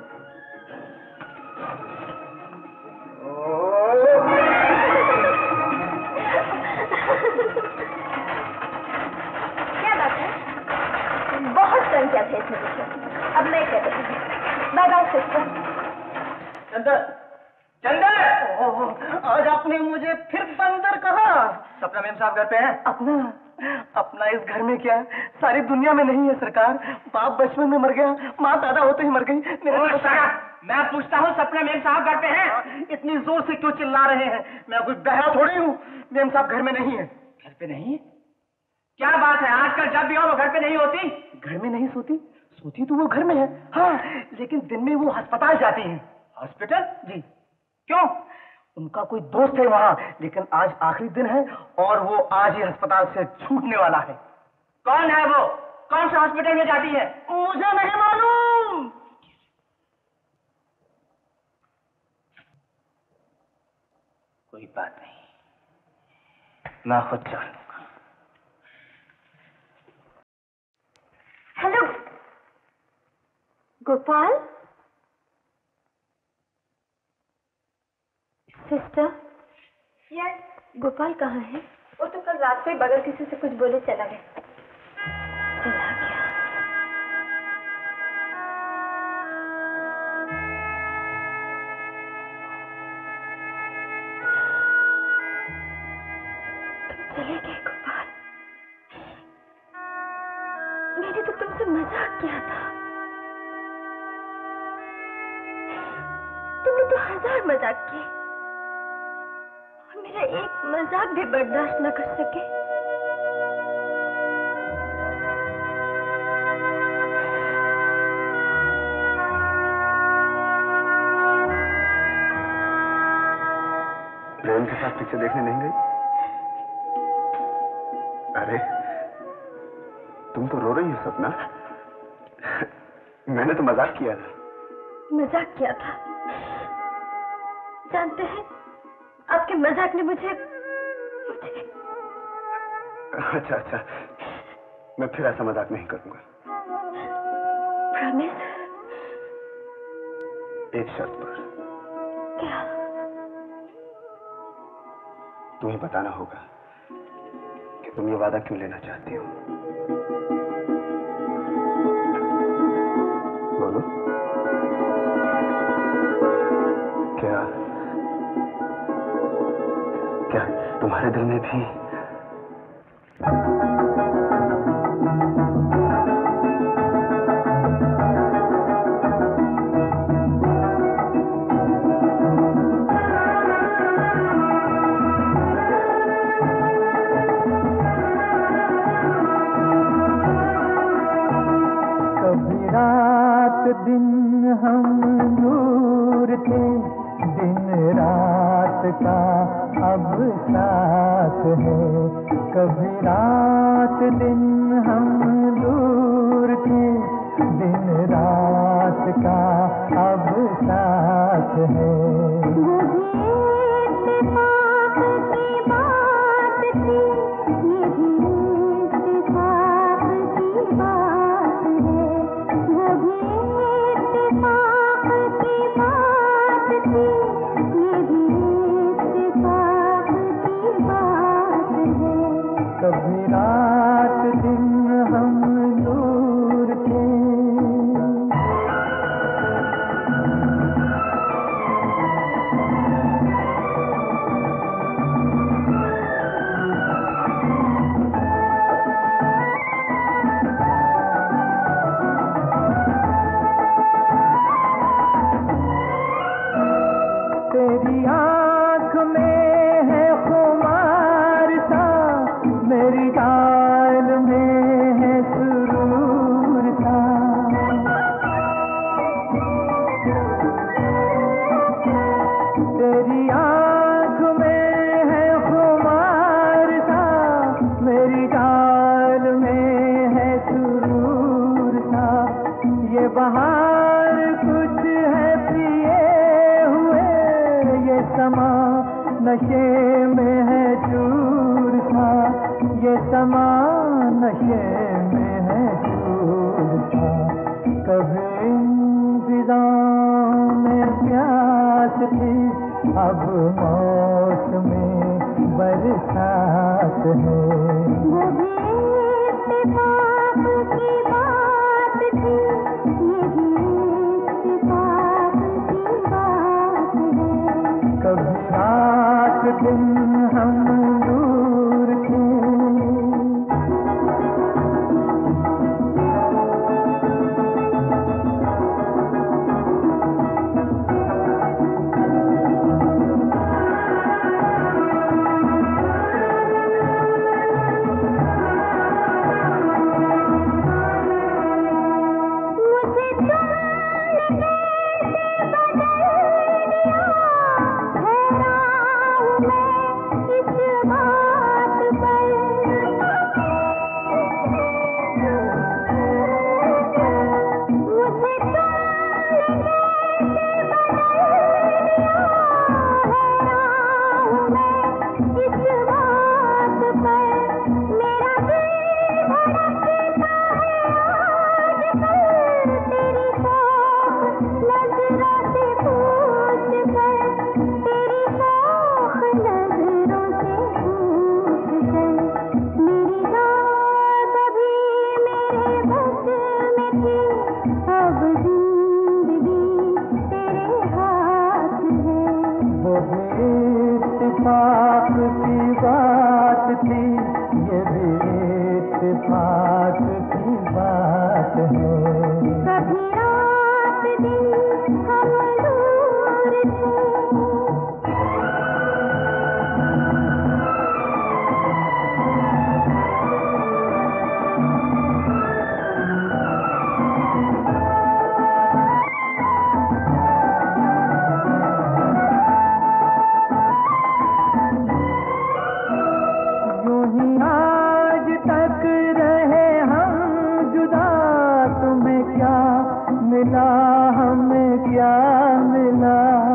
क्या बात है? बहुत तंग किया था इसने मुझे। अब मैं क्या करूँ? Bye bye sister. Chandar, Chandar, आज आपने मुझे फिर बंदर कहा। सपना मैम साहब घर पे हैं? अपना अपना इस घर में क्या, सारी दुनिया में नहीं है सरकार। बाप बचपन में मर गया, माँ पैदा होते ही मर गई। मेरे मैं पूछता हूँ सपना मैम साहब घर पे हैं? इतनी जोर से क्यों चिल्ला रहे हैं? मैं कोई बहरा थोड़ी हूँ। मैम साहब घर में नहीं है। घर पे नहीं? क्या बात है, आजकल जब भी हो वो घर पे नहीं होती? घर में नहीं सोती? सोती तो वो घर में है, हाँ, लेकिन दिन में वो अस्पताल जाती हैं। हॉस्पिटल? जी। क्यों? उनका कोई दोस्त है वहाँ, लेकिन आज आखिरी दिन है और वो आज ही अस्पताल से छूटने वाला है। कौन है वो? कौन सा हॉस्पिटल में जाती है? मुझे नहीं मालूम। कोई बात नहीं, मैं खुद जान लूंगा। Hello Gopal. Sister, yes. Gopal कहाँ है? वो तो कल रात को ही बगैर किसी से कुछ बोले चला गया। चला गया। तुम चले गए गोपाल। मैंने तो तुमसे मजाक किया था। तुमने तो हजार मजाक किए और मेरा एक मजाक भी बर्दाश्त न कर सके। प्रेम के साथ पिक्चर देखने नहीं गई? अरे तुम तो रो रही हो सपना। मैंने तो मजाक किया था। मजाक किया था? जानते हैं आपके मजाक ने मुझे मुझे अच्छा अच्छा, मैं फिर ऐसा मजाक नहीं करूंगा। प्रॉमिस? एक शर्त पर। क्या? तुम्हें बताना होगा कि तुम ये वादा क्यों लेना चाहती हो। बोलो। क्या क्या तुम्हारे दिल में भी दिन हम दूर थे, दिन रात का अब साथ है। कभी रात दिन हम दूर थे, दिन रात का अब साथ है। कभी रात दिन हम दूर थे। तेरी आँख में है खुमार सा, मेरी गाल में है सुरूर सा। तेरी आँख में है खुमार सा, मेरी गाल में है सुरूर सा। ये बहार कुछ है पिए हुए, ये समा नशे में है चूर सा। ये समा नशे में है चूर सा। कभी इंतज़ाम में प्यास थी, अब मौत में बरसात है। वो भी इत्तेफाक की बात थी, ये भी इत्तेफाक की बात है। कभी रात दिन हम दूर थे। बात की बात है। कभी रात दिन हम दूर थे। यूं ही आज तक रहे हम जुदा, तुम्हें क्या मिला हमें क्या मिला।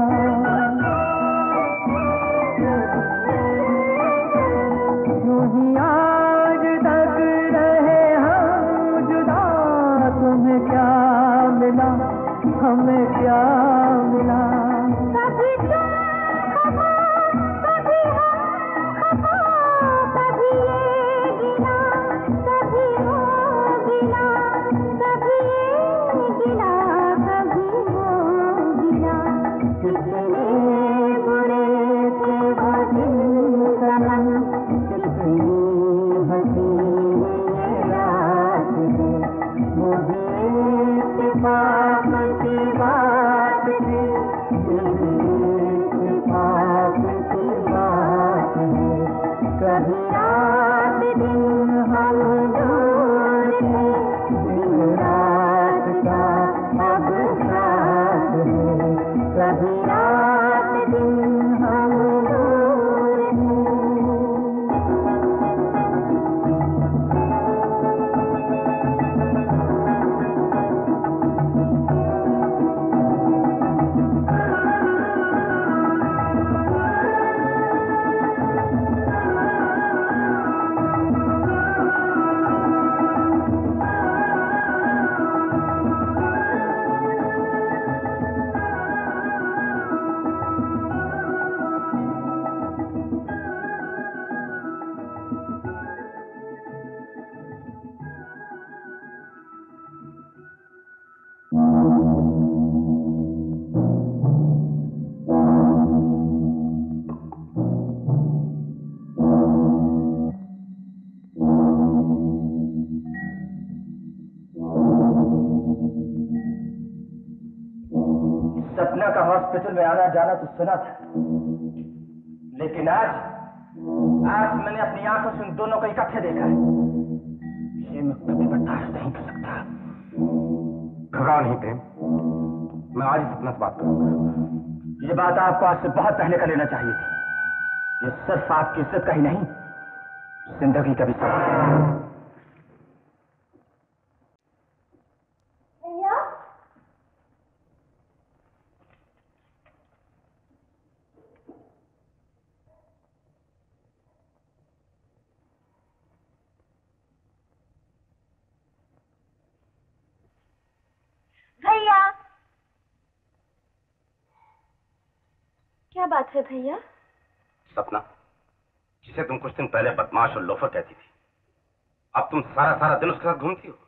यूं ही आज तक रहे हम जुदा, तुम्हें क्या मिला हमें क्या मिला। कभी तुम खफा, कभी हम खफा, कभी ये गिला, कभी वो गिला, कभी ये गिला, कभी वो गिला। कितने बुरे थे वो दिन सनम, कितनी हसीन ये रात है। वो भी इत्तेफाक की बात थी, ये भी इत्तेफाक की बात है। कभी रात दिन हम दूर थे, दिन रात का अब साथ है। कभी रात दिन हम दूर थे। सपना का हॉस्पिटल में आना जाना तो सुना था, लेकिन आज आज मैंने अपनी आंखों से उन दोनों को इकट्ठे देखा है। ये मैं कभी बर्दाश्त नहीं कर सकता। घबराओ नहीं प्रेम, मैं आज ही सपना से बात करूंगा। ये बात आपको आज से बहुत पहले कर लेना चाहिए थी। ये सिर्फ आपकी इज्जत का ही नहीं, जिंदगी का भी सवाल है। भैया, भैया, क्या बात है भैया? सपना, जिसे तुम कुछ दिन पहले बदमाश और लोफर कहती थी, अब तुम सारा सारा दिन उसके साथ घूमती हो।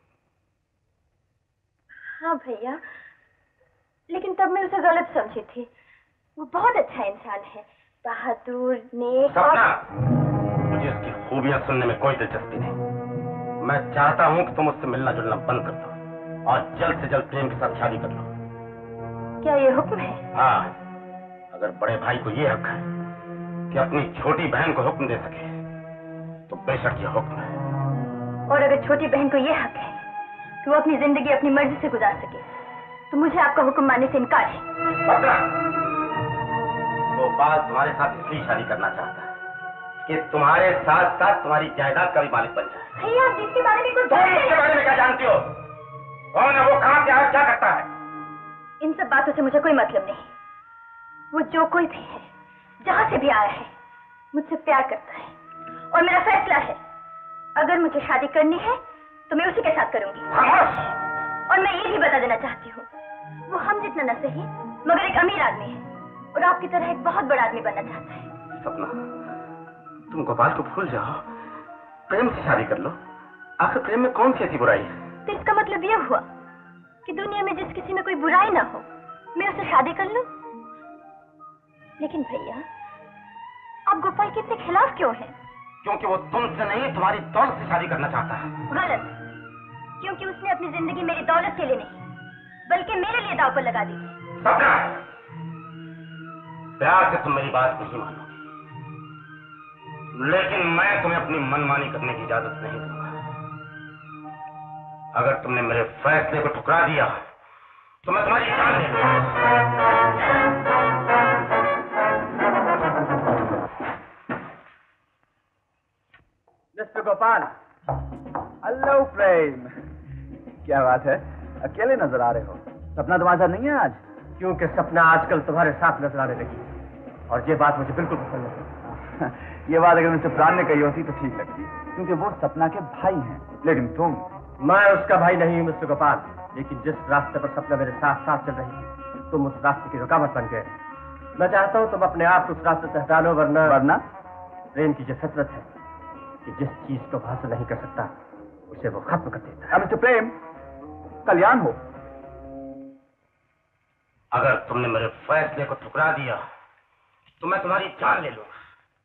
हाँ भैया, लेकिन तब मैं उसे गलत समझी थी। वो बहुत अच्छा इंसान है, बहादुर, नेक और... सपना, मुझे उसकी खूबियां सुनने में कोई दिलचस्पी नहीं। मैं चाहता हूं कि तुम उससे मिलना जुलना बंद कर दो और जल्द से जल्द प्रेम के साथ शादी कर लो। क्या ये हुक्म है? हाँ, अगर बड़े भाई को ये हक है कि अपनी छोटी बहन को हुक्म दे सके, तो बेशक ये हुक्म है। और अगर छोटी बहन को ये हक है कि वो अपनी जिंदगी अपनी मर्जी से गुजार सके, तो मुझे आपका हुक्म मानने से इनकार है। गोपाल तुम्हारे साथ इसलिए शादी करना चाहता है कि तुम्हारे साथ साथ तुम्हारी जायदाद का भी मालिक बन जाए। भैया, आप जिसके बारे में कुछ तुम इसके बारे में क्या जानती हो? कौन है वो, कहां से आया, क्या करता है? इन सब बातों से मुझे कोई मतलब नहीं। वो जो कोई भी है, जहां से भी आया है, मुझसे प्यार करता है और मेरा फैसला है, अगर मुझे शादी करनी है तो मैं उसी के साथ करूंगी। और मैं ये भी बता देना चाहती हूँ, वो हम जितना न सही मगर एक अमीर आदमी है और आपकी तरह एक बहुत बड़ा आदमी बनना चाहता है। सपना, तुम गोपाल को भूल जाओ, प्रेम से शादी कर लो। आखिर प्रेम में कौन सी ऐसी बुराई है? तो इसका मतलब यह हुआ कि दुनिया में जिस किसी में कोई बुराई ना हो, मैं उससे शादी कर लूं। लेकिन भैया, आप गोपाल के इतने खिलाफ क्यों हैं? क्योंकि वो तुमसे नहीं तुम्हारी दौलत से शादी करना चाहता है। गलत, क्योंकि उसने अपनी जिंदगी मेरी दौलत के लिए नहीं बल्कि मेरे लिए दांव पर लगा दी। सपना, प्यार से तुम मेरी बात नहीं मानोगी, लेकिन मैं तुम्हें अपनी मनमानी करने की इजाजत नहीं दूंगा। अगर तुमने मेरे फैसले को ठुकरा दिया तो मैं तुम्हारी जान ले लूंगा। मिस्टर गोपाल। हेलो प्रेम, क्या बात है, अकेले नजर आ रहे हो? सपना तुम्हारे साथ नहीं है आज? क्योंकि सपना आजकल तुम्हारे साथ नजर आने लगी और ये बात मुझे बिल्कुल पसंद नहीं। ये बात अगर मिस्टर प्राण ने कही होती तो ठीक लगती, क्योंकि वो सपना के भाई हैं, लेकिन तुम। मैं उसका भाई नहीं हूं मिस्टर गोपाल, लेकिन जिस रास्ते पर सपना मेरे साथ साथ चल रही थी तुम उस रास्ते की रुकावट बन गए। मैं चाहता हूं तुम अपने आप उस रास्ते से हटा लो, वरना वरना प्रेम की जो फितरत है कि जिस चीज को हासिल नहीं कर सकता उसे वो खत्म कर देता है। मिस्टर प्रेम, कल्याण हो। अगर तुमने मेरे फैसले को ठुकरा दिया तो मैं तुम्हारी जान ले लूंगा।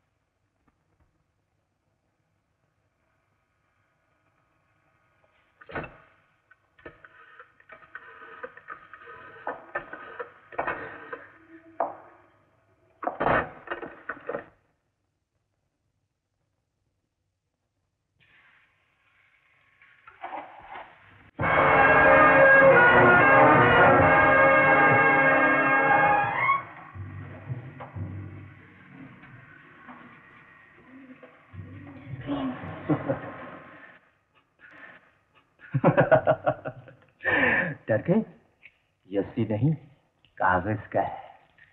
डर गई? यसी नहीं, कागज का है।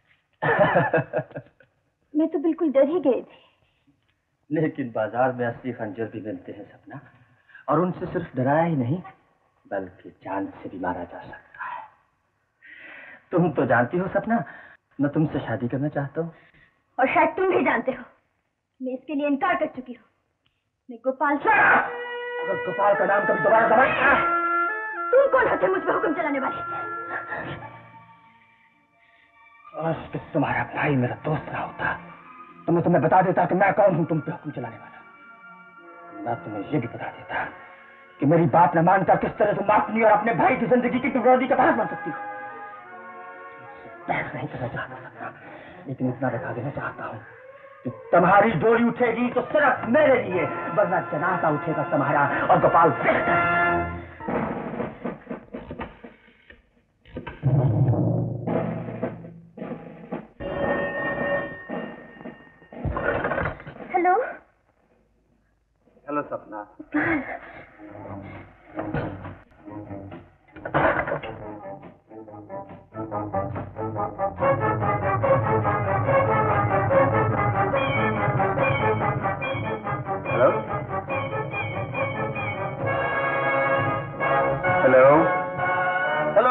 मैं तो बिल्कुल डर ही गई थी। लेकिन बाजार में असली खंजर भी मिलते हैं सपना, और उनसे सिर्फ डराया ही नहीं बल्कि जान से भी मारा जा सकता है। तुम तो जानती हो सपना, मैं तुमसे शादी करना चाहता हूँ। और शायद तुम भी जानते हो मैं इसके लिए इनकार कर चुकी हूँ। मैं गोपाल से। अगर गोपाल का नाम कभी दोबारा दबाया, तुम कौन होते मुझ पर हुक्म चलाने वाले? काश कि तुम्हारा भाई मेरा दोस्त ना होता तो मैं तुम्हें बता देता कि मैं कौन हूं तुम पे हुक्म चलाने वाला। मैं तुम्हें ये भी बता देता कि मेरी बात न मानकर किस तरह तुम अपनी और अपने भाई की जिंदगी की टुकड़ी का बाहर बन सकती हो। बहस नहीं करना चाहता सपना, लेकिन इतना बता देना चाहता हूँ कि तुम्हारी डोरी उठेगी तो सिर्फ मेरे लिए, वरना जनाजा उठेगा तुम्हारा और Gopal hello hello Sapna. Hello hello hello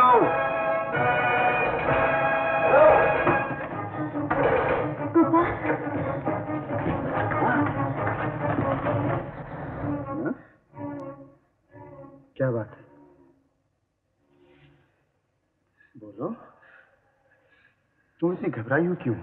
क्या बात है, बोलो। तुम इतनी घबराई हो क्यों?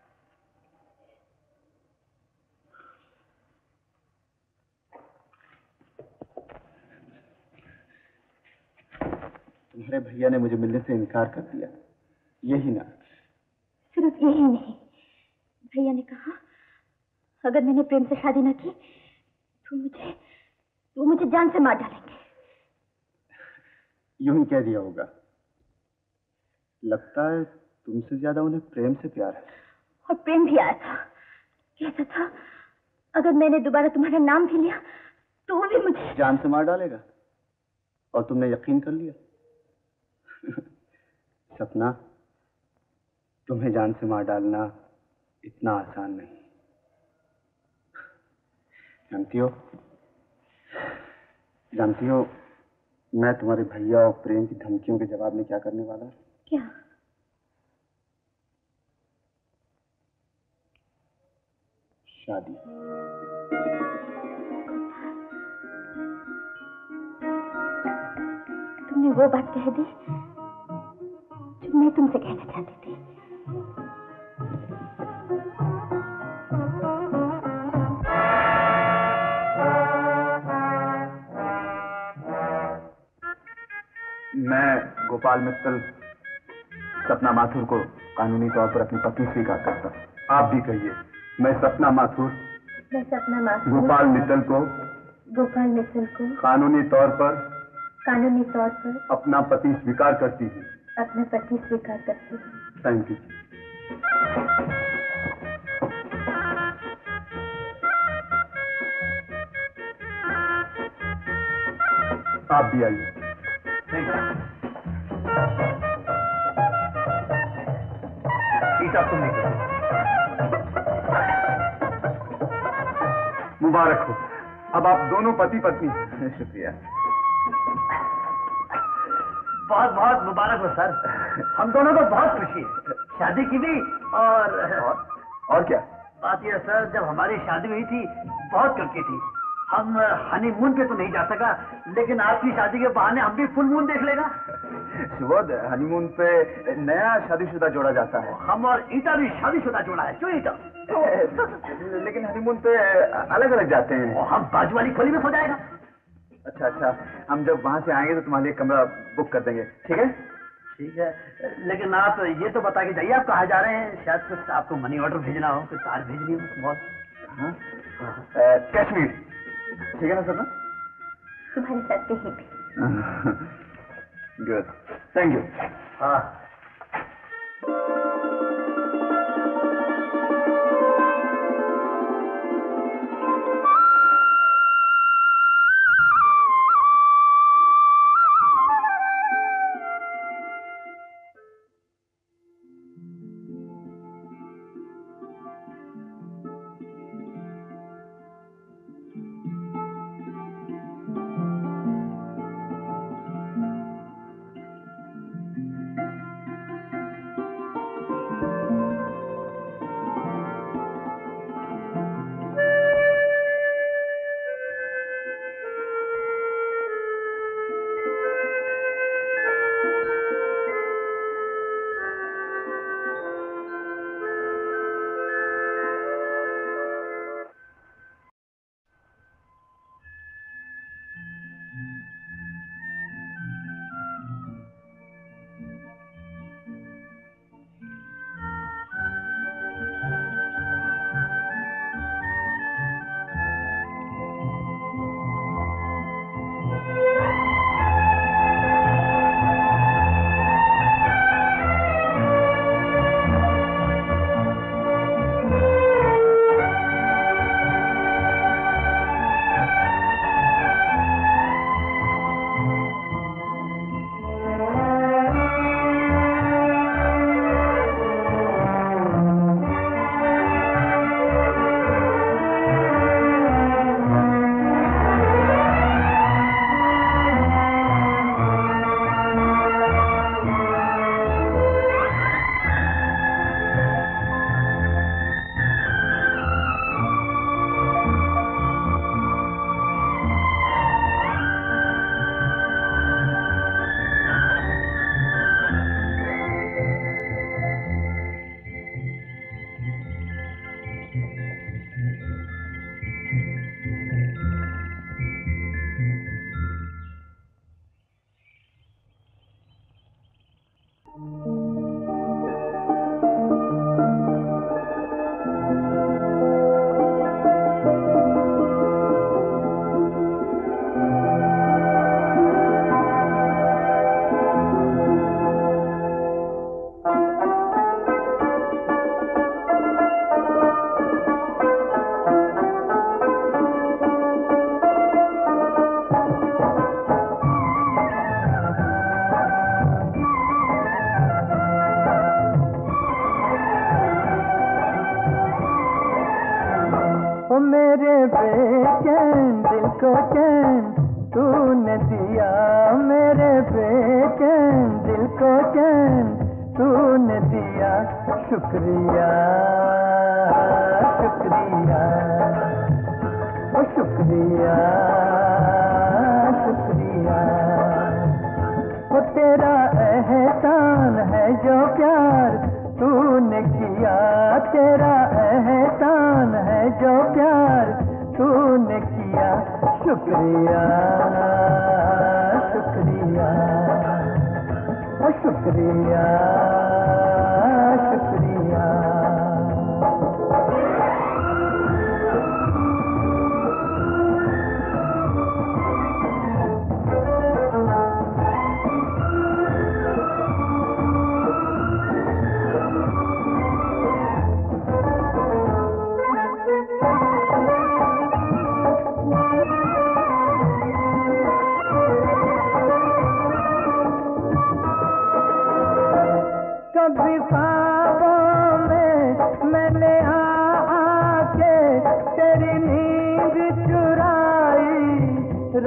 तुम्हारे भैया ने मुझे मिलने से इनकार कर दिया, यही ना? सिर्फ यही नहीं, भैया ने कहा अगर मैंने प्रेम से शादी न की तो मुझे वो मुझे जान से मार डालेंगे। यूं ही कह दिया होगा। लगता है तुमसे ज्यादा उन्हें प्रेम से प्यार है। और प्रेम भी आया था, कहता था अगर मैंने दोबारा तुम्हारा नाम भी लिया तो वो भी मुझे जान से मार डालेगा, और तुमने यकीन कर लिया। सपना, तुम्हें जान से मार डालना इतना आसान नहीं। जानती हो जानती हो मैं तुम्हारे भैया और प्रेम की धमकियों के जवाब में क्या करने वाला? क्या? शादी। तुमने वो बात कह दी जो मैं तुमसे कहना चाहती थी। मैं गोपाल मित्तल सपना माथुर को कानूनी तौर पर अपनी पत्नी स्वीकार करता हूँ। आप भी कहिए। मैं सपना माथुर मैं सपना माथुर गोपाल मित्तल को गोपाल मित्तल को कानूनी तौर पर कानूनी तौर पर अपना पति स्वीकार करती हूँ। अपना पति स्वीकार करती हूँ। Thank you. आप भी आइए। तुमने मुबारक हो, अब आप दोनों पति पत्नी। शुक्रिया। बहुत बहुत मुबारक हो सर, हम दोनों को बहुत खुशी है। शादी की भी और और, और क्या बात यह सर, जब हमारी शादी हुई थी बहुत कल की थी। हम हनीमून पे तो नहीं जा सका, लेकिन आपकी शादी के बहाने हम भी फुल मून देख लेगा। सुबोध, हनीमून पे नया शादीशुदा जोड़ा जाता है। हम और ईटा भी शादीशुदा जोड़ा है। क्यों ईटा? लेकिन हनीमून पे अलग अलग जाते हैं। हम बाजू वाली खोली में सो जाएगा। अच्छा अच्छा, हम जब वहां से आएंगे तो तुम्हारे लिए कमरा बुक कर देंगे। ठीक है? ठीक है, लेकिन आप ये तो बता के जाइए आप कहाँ जा रहे हैं। शायद कुछ आपको मनी ऑर्डर भेजना हो, कुछ तार भेजनी हो। बहुत कश्मीर। ठीक है ना सर? तुम्हारे साथ कहीं भी। Good, thank you. हाँ शुक्रिया शुक्रिया ओ शुक्रिया शुक्रिया वो तेरा एहसान है जो प्यार तूने किया, तेरा एहसान है जो प्यार तूने किया। शुक्रिया शुक्रिया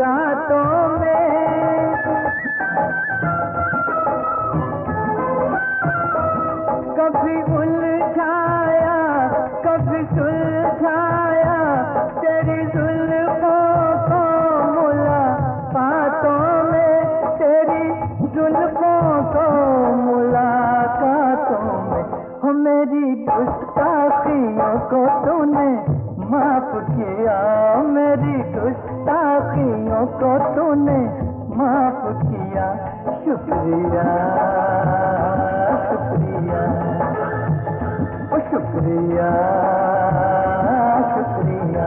रातों में। कभी उलझाया कभी सुलझाया तेरी जुल्फों को मुलाकातों में, तेरी जुल्फों को मुलाकातों में। हो मेरी गुस्ताखियों को तूने माफ किया, मेरी गुस्ताखियों को तूने माफ किया। शुक्रिया शुक्रिया ओ शुक्रिया शुक्रिया।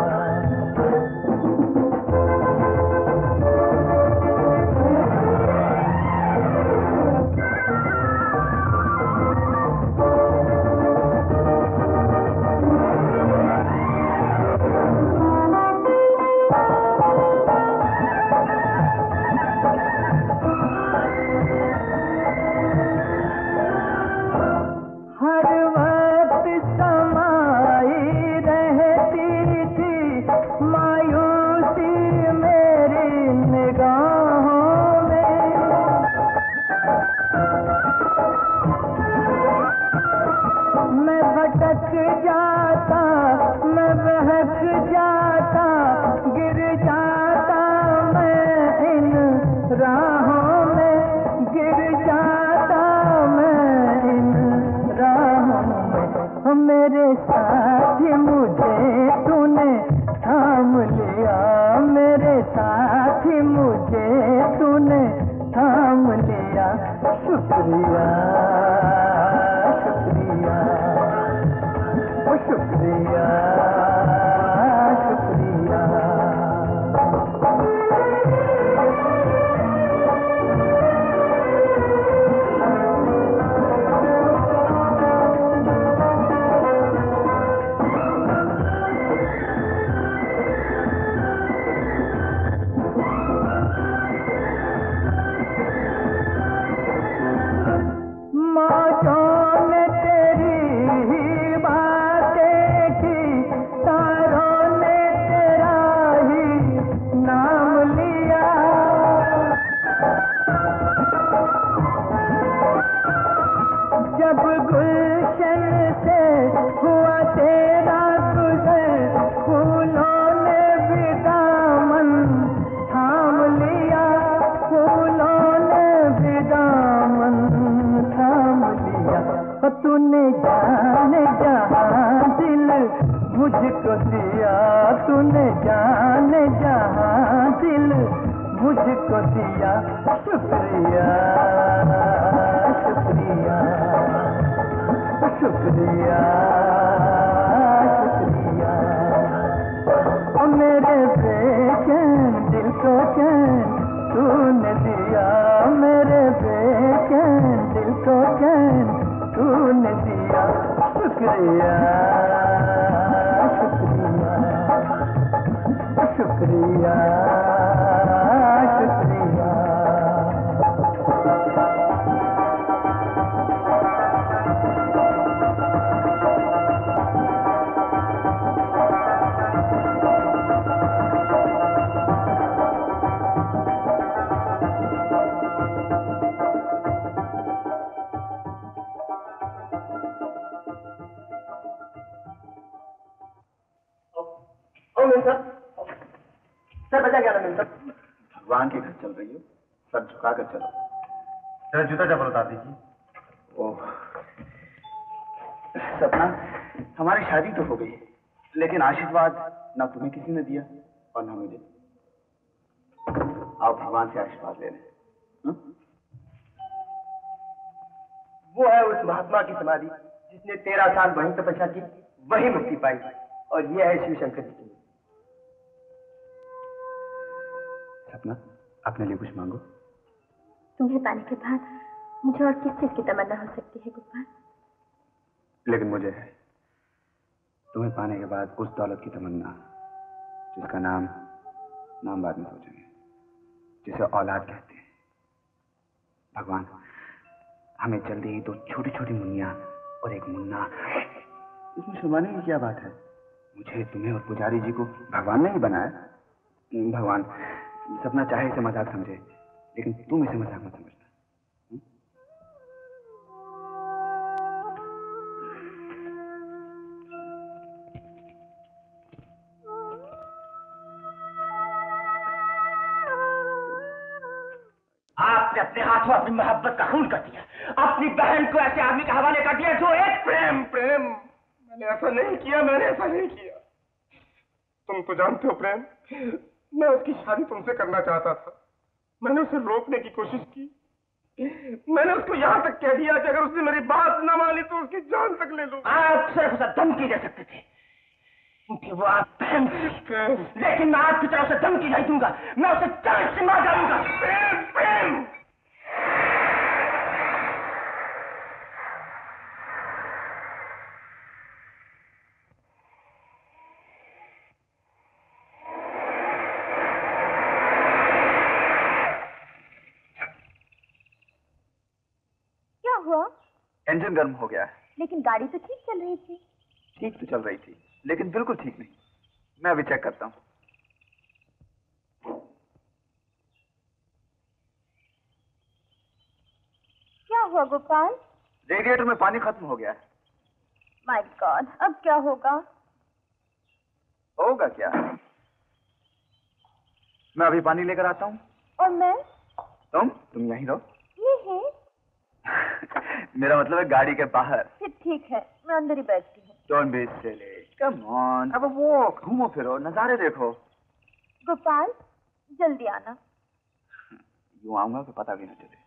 जाता मैं बहक जाता, गिर जाता मैं इन राहों में, गिर जाता मैं इन राहों में। मेरे साथ मुझे तूने थाम लिया, मेरे साथ मुझे तूने थाम लिया। शुक्रिया शुक्रिया शुक्रिया शुक्रिया। जब गुलशन से हुआ तेरा गुजर, फूलों ने भी दामन थाम लिया, फूलों ने भी दामन थाम लिया। तूने जाने जहां दिल मुझको दिया, तूने जाने जहां दिल मुझको दिया। शुक्रिया शुक्रिया शुक्रिया शुक्रिया। ओ मेरे बेचैन दिल को चैन तूने दिया, मेरे बेचैन दिल को चैन तूने दिया। शुक्रिया शुक्रिया शुक्रिया शुक्रिया। सर बचा क्या ना सब? भगवान के घर चल रही हो, सर झुका कर चलो। जरा जूता चप्पल उतार दीजिए। ओह सपना, हमारी शादी तो हो गई, लेकिन आशीर्वाद ना तुम्हें किसी ने दिया और ना मुझे। आओ भगवान से आशीर्वाद ले लें। वो है उस महात्मा की समाधि जिसने तेरह साल वहीं तपस्या की, वही मुक्ति पाई, और ये है शिव शंकर जी की। सपना, अपने लिए कुछ मांगो। तुम्हें पाने के बाद मुझे और किस चीज की तमन्ना हो सकती है गोपाल? लेकिन मुझे है, तुम्हें पाने के बाद उस दौलत की तमन्ना जिसका नाम नाम बाद में सोचेंगे, जिसे औलाद कहते हैं। भगवान, हमें जल्दी ही दो छोटी छोटी मुन्नियां और एक मुन्ना। इसमें शर्माने की क्या बात है? मुझे, तुम्हें और पुजारी जी को भगवान ने ही बनाया। भगवान, सपना चाहे इसे मजाक समझे, लेकिन तुम इसे मजाक मत समझना। आपने अपने हाथों अपनी मोहब्बत का खून कर दिया, अपनी बहन को ऐसे आदमी के हवाले कर दिया जो एक प्रेम प्रेम मैंने ऐसा नहीं किया, मैंने ऐसा नहीं किया। तुम तो जानते हो प्रेम, मैं उसकी शादी तुमसे करना चाहता था। मैंने उसे रोकने की कोशिश की, मैंने उसको यहाँ तक कह दिया कि अगर उसने मेरी बात न मानी तो उसकी जान तक ले लूं। आप सिर्फ उसे धमकी दे सकते थे क्योंकि वो आप बहन थी, लेकिन मैं आपकी तरफ से धमकी नहीं दूंगा, मैं उसे जान से मार डालूंगा। प्रेम प्रेम इंजन गर्म हो गया है। लेकिन गाड़ी तो ठीक चल रही थी। ठीक तो चल रही थी, लेकिन बिल्कुल ठीक नहीं। मैं अभी चेक करता हूँ। क्या हुआ गोपाल? रेडिएटर में पानी खत्म हो गया है। माय गॉड, अब क्या होगा? होगा क्या? मैं अभी पानी लेकर आता हूँ। और मैं? तुम तुम यहीं रहो। ये है मेरा मतलब है गाड़ी के बाहर। फिर ठीक है, मैं अंदर ही बैठती हूँ। Don't be silly, come on, अब वो घूमो फिरो, नजारे देखो। गोपाल जल्दी आना। यूं आऊंगा कि पता भी न चले।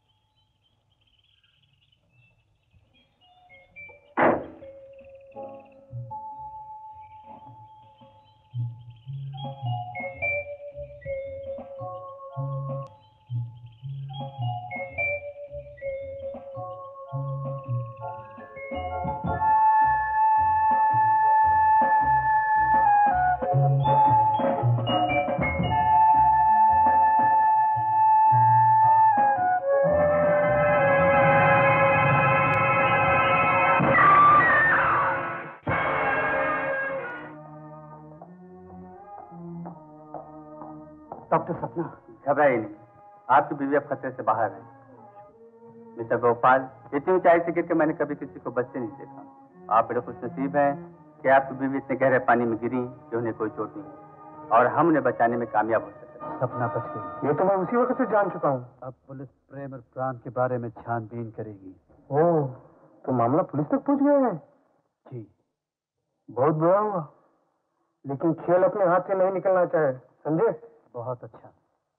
डॉक्टर सपना, घबराइए नहीं, आपकी बीवी अब खतरे से बाहर है। मिस्टर गोपाल, इतनी ऊंचाई से गिर के मैंने कभी किसी को बचते नहीं देखा। आप बड़े खुशनसीब हैं कि आपकी बीवी इतने गहरे पानी में गिरी कि उन्हें कोई चोट नहीं और हम उन्हें बचाने में कामयाब हो सके। सपना बच गई। ये तो मैं उसी वक्त से जान चुका हूँ। अब पुलिस प्रेम और प्राण के बारे में छानबीन करेगी। ओह, तो मामला पुलिस तक पहुँच गया है? जी। बहुत बुरा हुआ, लेकिन खेल अपने हाथ से नहीं निकलना चाहिए, समझे? बहुत अच्छा।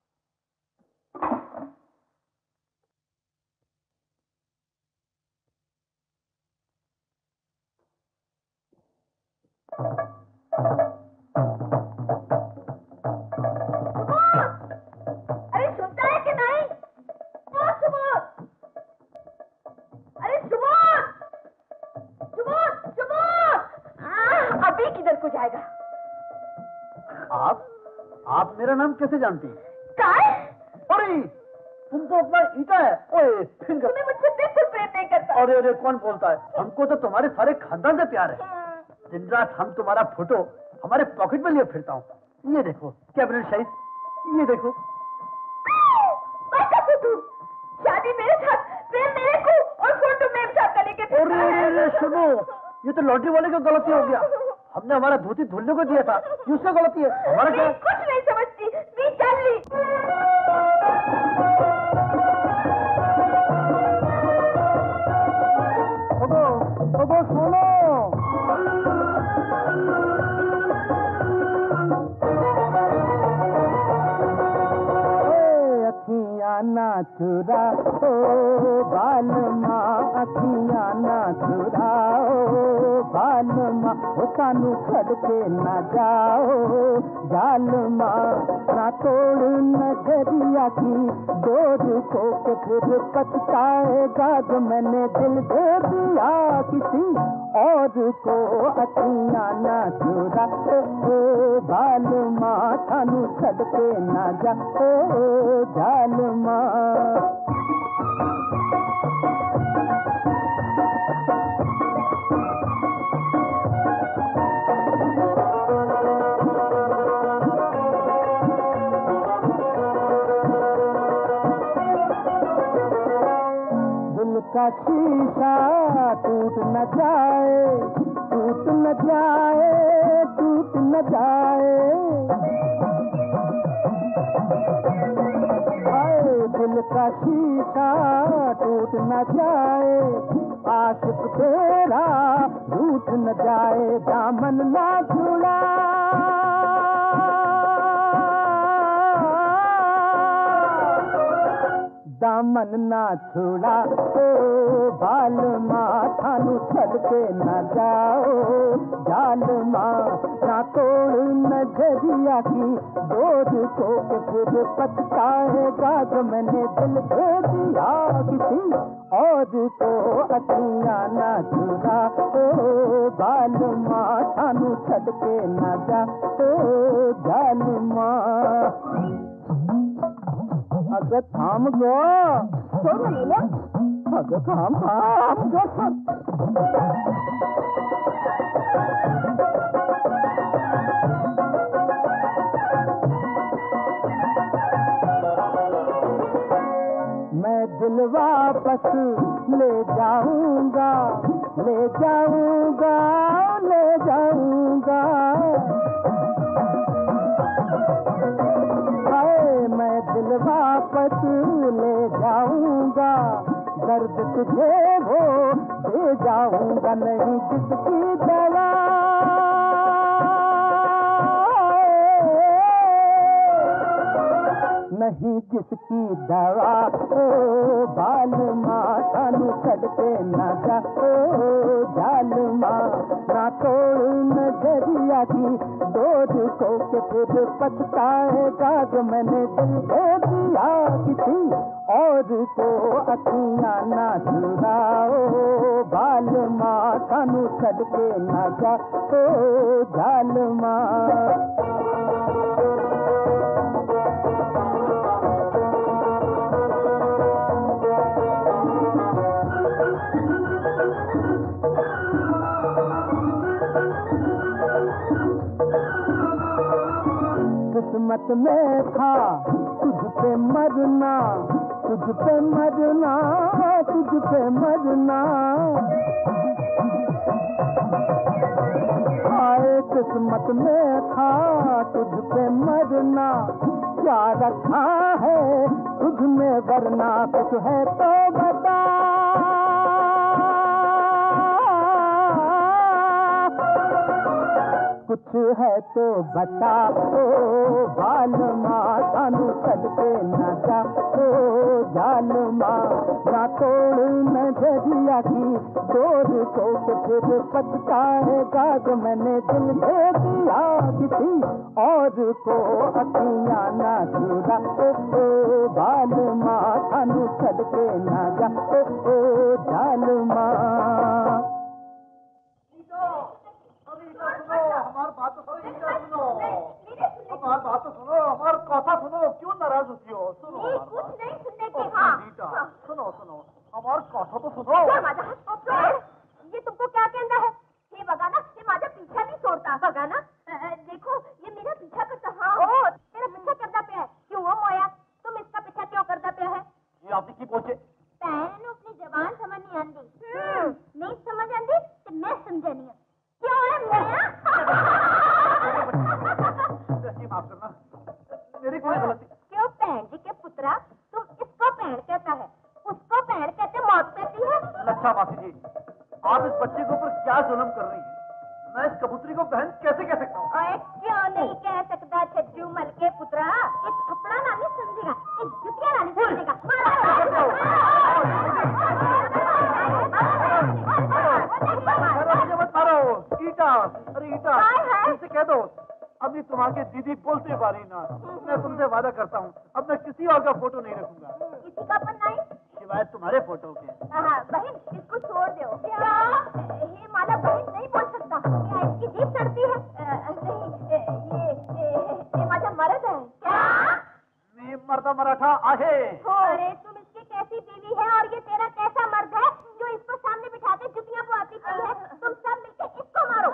अरे सुनता है कि नहीं? ओ सुबोध! अरे सुबोध! सुबोध! सुबोध! आ, अभी किधर को जाएगा? आप आप मेरा नाम कैसे जानती हैं? काय? अरे तुम तो अपना ईटा है। ओए फिंगर। तुम्हें मुझसे बिल्कुल प्रेम नहीं करता। अरे अरे कौन बोलता है? हमको तो तुम्हारे सारे खानदान से प्यार है। दिन रात हम तुम्हारा फोटो हमारे पॉकेट में लिए फिरता हूँ। ये देखो कैबिनेट साइज, ये देखो। ऐसा फोटो? शादी मेरे साथ, प्रेम मेरे को और फोटो मेरे साथ का लेके फिरता है। अरे अरे सुनो, ये तो लॉटरी वाले का गलती हो गया। हमने हमारा धोती धुलने को दिया था, ये उसका गलती है। हमारा क्या? कुछ नहीं समझती, भी चल ली। ओगो, ओगो सुनो। अखियाँ ना चुरा ओ बाल माँ, अखियाँ ना चुरा ओ बाल माँ, ओ सानू छड़ के ना जाओ जाल माँ, ना तोड़ नजरिया की डोर को के फिर पछताएगा जो मैंने दिल दे दिया किसी और को। अखियाँ ना चुरा ओ बाल माँ, सानू छड़ के ना जाओ जाल माँ। का शीशा टूट न जाए, टूट न जाए, टूट न जाए। हाय दिल का शीशा टूट न जाए, आशिक तेरा टूट न जाए, दामन ना छुड़ा, दामन ना छुड़ा, ओ बाल माँ थानू छड़ के न जाओ, जाल माँ ना तोड़ नजरिया की डोर को के फिर पछताएगा जो मैंने दिल दे दिया किसी और को, अखियाँ ना छुड़ा, ओ बाल माँ थानू छड़ के न जा, ओ जाल माँ। अगर थाम गो अगर थाम थाम गो मैं दिल वापस ले जाऊंगा, ले जाऊंगा, ले जाऊंगा। मैं दिल वापस ले जाऊंगा, दर्द तुझे वो दे जाऊंगा, नहीं जिसकी दवा, नहीं जिसकी दवा, ओ बाल माँ थानू छड़ के न जा, ओ जाल माँ ना तोड़ नजरिया की डोर को के फिर पछताएगा जो मैंने दिल दे दिया किसी और को, अखियाँ ना छुड़ाओ, बाल माँ थानू छड़ के न जा, ओ जाल माँ। किस्मत में था तुझ पे मरना, तुझ पे मरना, तुझ पे मरना। आए किस्मत में था तुझ पे मरना, क्या रखा है तुझ में वरना, कुछ है तो बता, कुछ है तो बता, ओ बाल माँ थानू छड़ के न जा, ओ जाल माँ ना तोड़ नजरिया की डोर को के फिर पछताएगा जो मैंने दिल दे दिया किसी और को, अखियाँ ना छुड़ा, ओ बाल माँ थानू छड़ के न जा, ओ जाल माँ। हमार बात तो सुनो, सुनो हमार बात तो सुनो, हमार कथा सुनो, क्यों नाराज होती हो? सुनो कुछ नहीं सुनने के। हाँ सुनो सुनो हमार कथा तो सुनो। ये तुमको क्या कहना है? ये बगाना, ये माझा पीछा नहीं छोड़ता। बगाना देखो ये मेरा पीछा करता। हाँ ओ, तेरा पीछा करता पे है। क्यों वो मोया, तुम इसका पीछा क्यों करता पे है? ये आपने की पूछे? पैन अपनी जबान समझ नहीं आती। नहीं समझ आती तो मैं समझा नहीं। क्यों है मोया? माफ करना, मेरी कोई गलती। क्यों पैन जी के पुत्रा, तुम इसको पैन कहता है, उसको पैन कहते मौत कहती है। लच्छा मासी जी, आप इस बच्चे के ऊपर क्या जुल्म कर रही हैं? मैं इस कबूतरी को बहन कैसे कह सकता हूँ? अरे क्यों नहीं कह सकता छज्जू मल के पुत्रा? एक थप्पड़ा ना नहीं समझेगा, एक जुतिया ना नहीं समझेगा। मत मारो ईटा, अरे ईटा इसे कह दो। अभी तुम्हारे दीदी बोलते बारी ना, मैं तुमसे वादा करता हूँ अब मैं किसी और का फोटो नहीं रखूंगा। किसी का अपन नहीं, सिवाय तुम्हारे फोटो के। बहन इसको छोड़ दो। क्या ये माला बहन नहीं बोल सकता? क्या इसकी जीभ चढ़ती है? नहीं ये ये माझा मर्द है क्या? मैं मर्दा मराठा आहे। अरे तुम इसकी कैसी बीवी है और ये तेरा कैसा मर्द है जो इसको सामने बिठा के जुतियां बुआती पई है? तुम सब मिलके इसको मारो।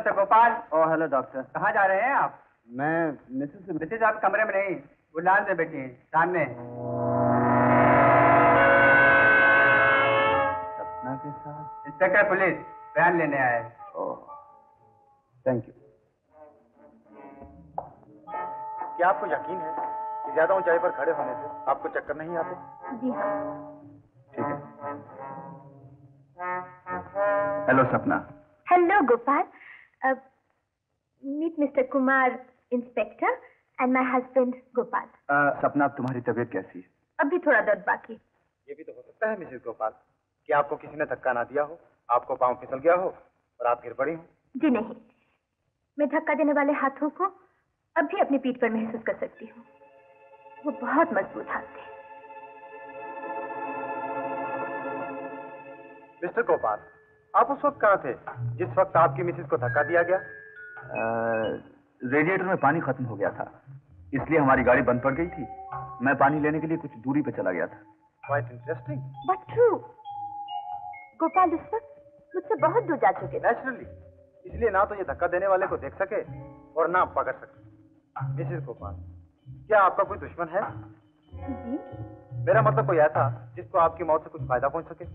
Mister Gopal. Oh hello doctor. कहाँ जा रहे हैं आप? मैं मिसेस मिसेस आप कमरे में नहीं, उड़ान में बैठी हैं सामने। सपना के साथ इंस्पेक्टर पुलिस बयान लेने आए। Oh thank you. क्या आपको यकीन है कि ज्यादा ऊंचाई पर खड़े होने से आपको चक्कर नहीं आते? जी हाँ। ठीक है। Hello Sapna. Hello Gopal. Meet mister Kumar inspector and my husband Gopal. uh, Sapna अब तुम्हारी तबीयत कैसी है? अभी थोड़ा दर्द बाकी। ये भी तो हो सकता है मिसेस गोपाल कि आपको किसी ने धक्का ना दिया हो, आपको पांव फिसल गया हो और आप गिर पड़ी हो। जी नहीं, मैं धक्का देने वाले हाथों को अब भी अपनी पीठ पर महसूस कर सकती हूँ। वो बहुत मजबूत हाथ थे। मिस्टर गोपाल, आप उस वक्त कहाँ थे जिस वक्त आपकी मिसेस को धक्का दिया गया? रेडिएटर में पानी खत्म हो गया था, इसलिए हमारी गाड़ी बंद पड़ गई थी। मैं पानी लेने के लिए कुछ दूरी पे चला गया था। Quite interesting. But true. Gopal उस वक्त मुझसे बहुत दूर जा चुके थे। नेचुरली, इसलिए ना तो ये धक्का देने वाले को देख सके और ना पकड़ सके। मिसेस गोपाल, क्या आपका कोई दुश्मन है? जी? मेरा मतलब कोई ऐसा जिसको आपकी मौत से कुछ फायदा पहुंच सके?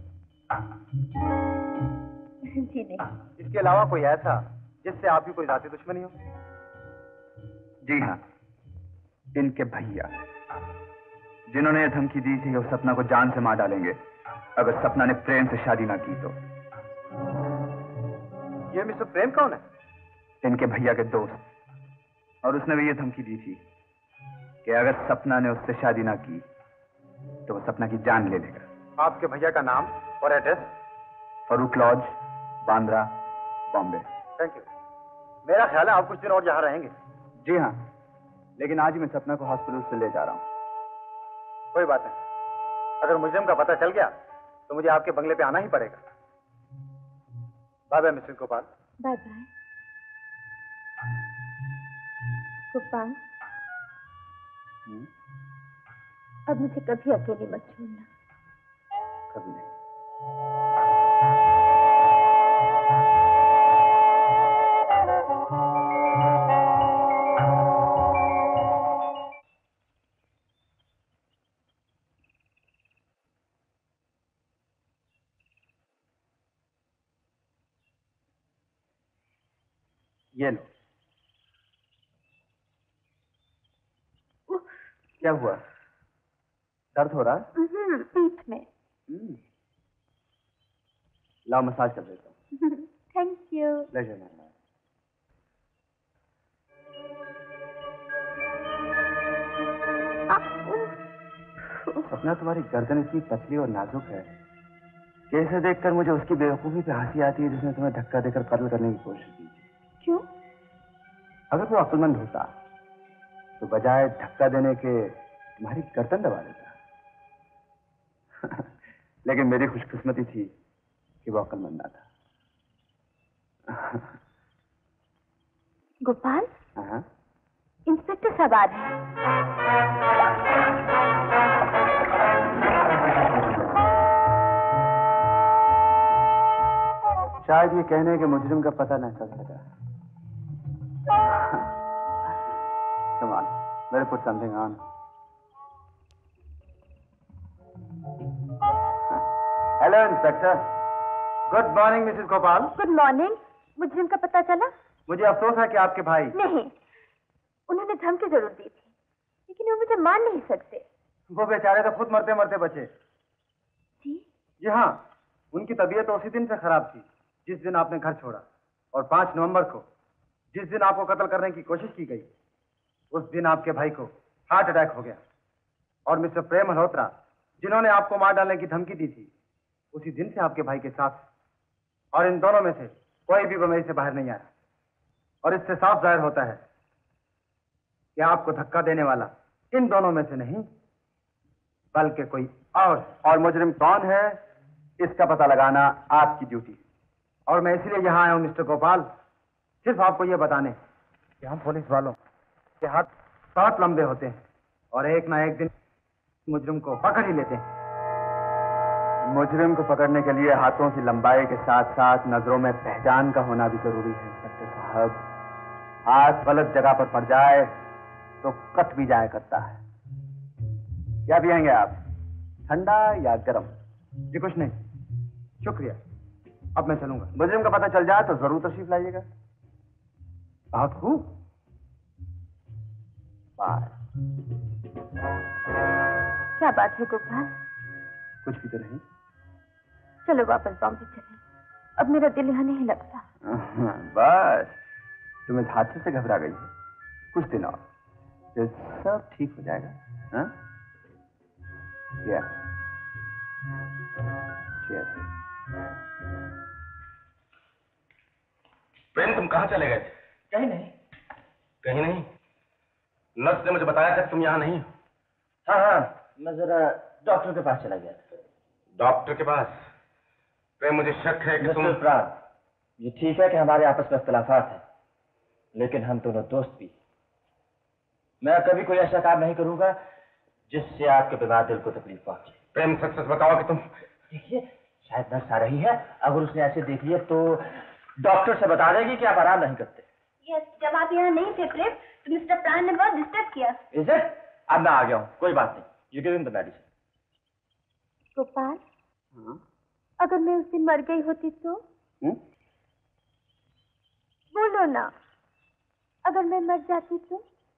जी नहीं। इसके अलावा कोई ऐसा जिससे आपकी कोई जाती दुश्मनी हो? जी हाँ, इनके भैया, जिन्होंने ये धमकी दी थी कि वो सपना को जान से मार डालेंगे अगर सपना ने प्रेम से शादी ना की तो। ये मिस्टर प्रेम कौन है? इनके भैया के दोस्त, और उसने भी ये धमकी दी थी कि अगर सपना ने उससे शादी ना की तो वो सपना की जान ले लेगा। आपके भैया का नाम और address? Farooq lodge, Bandra, Bombay. Thank you. मेरा ख्याल है आप कुछ दिन और यहाँ रहेंगे। जी हाँ, लेकिन आज ही मैं सपना को हॉस्पिटल से ले जा रहा हूँ। कोई बात नहीं, अगर मुजरिम का पता चल गया तो मुझे आपके बंगले पे आना ही पड़ेगा। Bye bye mister Gopal. Bye bye Gopal. अब मुझे कभी अकेले मत छोड़ना। कभी नहीं। ये लो। क्या हुआ? दर्द हो रहा है? पीठ में। लाओ मसाज कर देता हूँ। Thank you. Pleasure ma'am. Sapna, तुम्हारी गर्दन इतनी पतली और नाजुक है कि इसे देखकर मुझे उसकी बेवकूफी पे हंसी आती है जिसने तुम्हें धक्का देकर कत्ल करने की कोशिश की। क्यों? अगर वो अक्लमंद होता तो बजाय धक्का देने के तुम्हारी गर्दन दबा देता। लेकिन मेरी खुशकिस्मती थी कि वो अक्लमंद ना था। गोपाल? हाँ? इंस्पेक्टर साहब आ रहे हैं। शायद ये कहने के मुजरिम का पता न चल सका। Come on, let me put something on. Hello, Inspector. Good morning Mrs Gopal. Good morning. मुजरिम का पता चला? मुझे अफसोस है कि आपके भाई नहीं, उन्होंने धमकी जरूर दी थी, लेकिन वो मुझे मार नहीं सकते। वो बेचारे तो खुद मरते मरते बचे। जी? जी हाँ, उनकी तबीयत उसी दिन से खराब थी जिस दिन आपने घर छोड़ा, और पांच नवंबर को जिस दिन आपको कत्ल करने की कोशिश की गई उस दिन आपके भाई को हार्ट अटैक हो गया। और मिस्टर प्रेम मल्होत्रा जिन्होंने आपको मार डालने की धमकी दी थी उसी दिन से आपके भाई के साथ, और इन दोनों में से कोई भी बमेरी से बाहर नहीं आया। और इससे साफ जाहिर होता है कि आपको धक्का देने वाला इन दोनों में से नहीं बल्कि कोई और। और मुजरिम कौन है इसका पता लगाना आपकी ड्यूटी। और मैं इसलिए यहाँ आया हूँ मिस्टर गोपाल, सिर्फ आपको ये बताने कि हम पुलिस वालों के हाथ बहुत लंबे होते हैं और एक ना एक दिन मुजरिम को पकड़ ही लेते हैं। मुजरिम को पकड़ने के लिए हाथों की लंबाई के साथ साथ नजरों में पहचान का होना भी जरूरी है। इंस्पेक्टर साहब, हाथ गलत जगह पर पड़ जाए तो कट भी जाया करता है। क्या पिएंगे आप, ठंडा या गरम? जी कुछ नहीं, शुक्रिया। अब मैं चलूंगा। मुजरिम का पता चल जाए तो जरूर तशरीफ लाइएगा। बहुत खूब। बाय। क्या बात है गोपाल? कुछ भी तो नहीं। चलो वापस बॉम्बे चले, अब मेरा दिल यहाँ नहीं लगता। बस तुम इस हादसे से घबरा गई है, कुछ दिन और फिर सब ठीक हो जाएगा। हाँ? Yeah. Cheers. प्रेम, तुम कहाँ चले गए? कहीं नहीं। कहीं नहीं? नर्स ने मुझे बताया था कि तुम यहाँ नहीं हो। हाँ हाँ, मैं जरा डॉक्टर के पास चला गया था। डॉक्टर के पास? प्रेम, मुझे शक है कि तुम... मिस्टर प्राण, ये ठीक है कि हमारे आपस में इख्तिलाफात हैं, लेकिन हम दोनों दोस्त भी। मैं कभी कोई ऐसा काम नहीं करूंगा जिससे आपके बीमार दिल को तकलीफ पहुंचे। प्रेम, सच सच बताओ कि तुम... देखिए, शायद नर्स आ रही है, अगर उसने ऐसे देख लिया तो डॉक्टर से बता देगी कि आप आराम नहीं करते। यस, जब आप यहाँ नहीं थे प्रेम तो मिस्टर प्राण ने बहुत डिस्टर्ब किया। Is it? अब मैं आ गया हूँ, कोई बात नहीं। You give him the medicine. Gopal, अगर मैं उस दिन मर गई होती तो? हुँ? बोलो ना, अगर मैं मर जाती तो?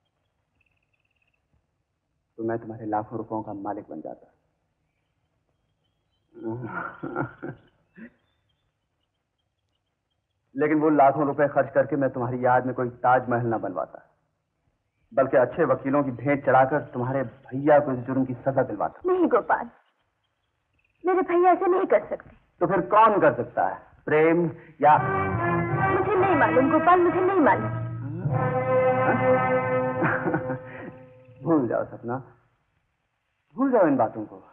तो मैं तुम्हारे लाखों रुपयों का मालिक बन जाता। लेकिन वो लाखों रुपए खर्च करके मैं तुम्हारी याद में कोई ताजमहल न बनवाता, बल्कि अच्छे वकीलों की भेंट चढ़ाकर तुम्हारे भैया को इस जुर्म की सजा दिलवाता। नहीं गोपाल, मेरे भैया ऐसे नहीं कर सकते। तो फिर कौन कर सकता है? प्रेम या... मुझे नहीं मालूम गोपाल, मुझे नहीं मालूम। भूल जाओ सपना, भूल जाओ इन बातों को।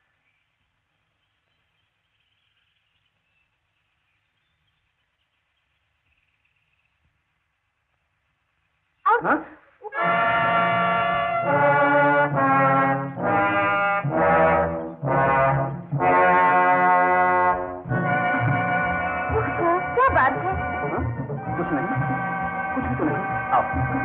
हाँ? क्या बात है? हाँ? कुछ नहीं, कुछ भी तो नहीं। आओ।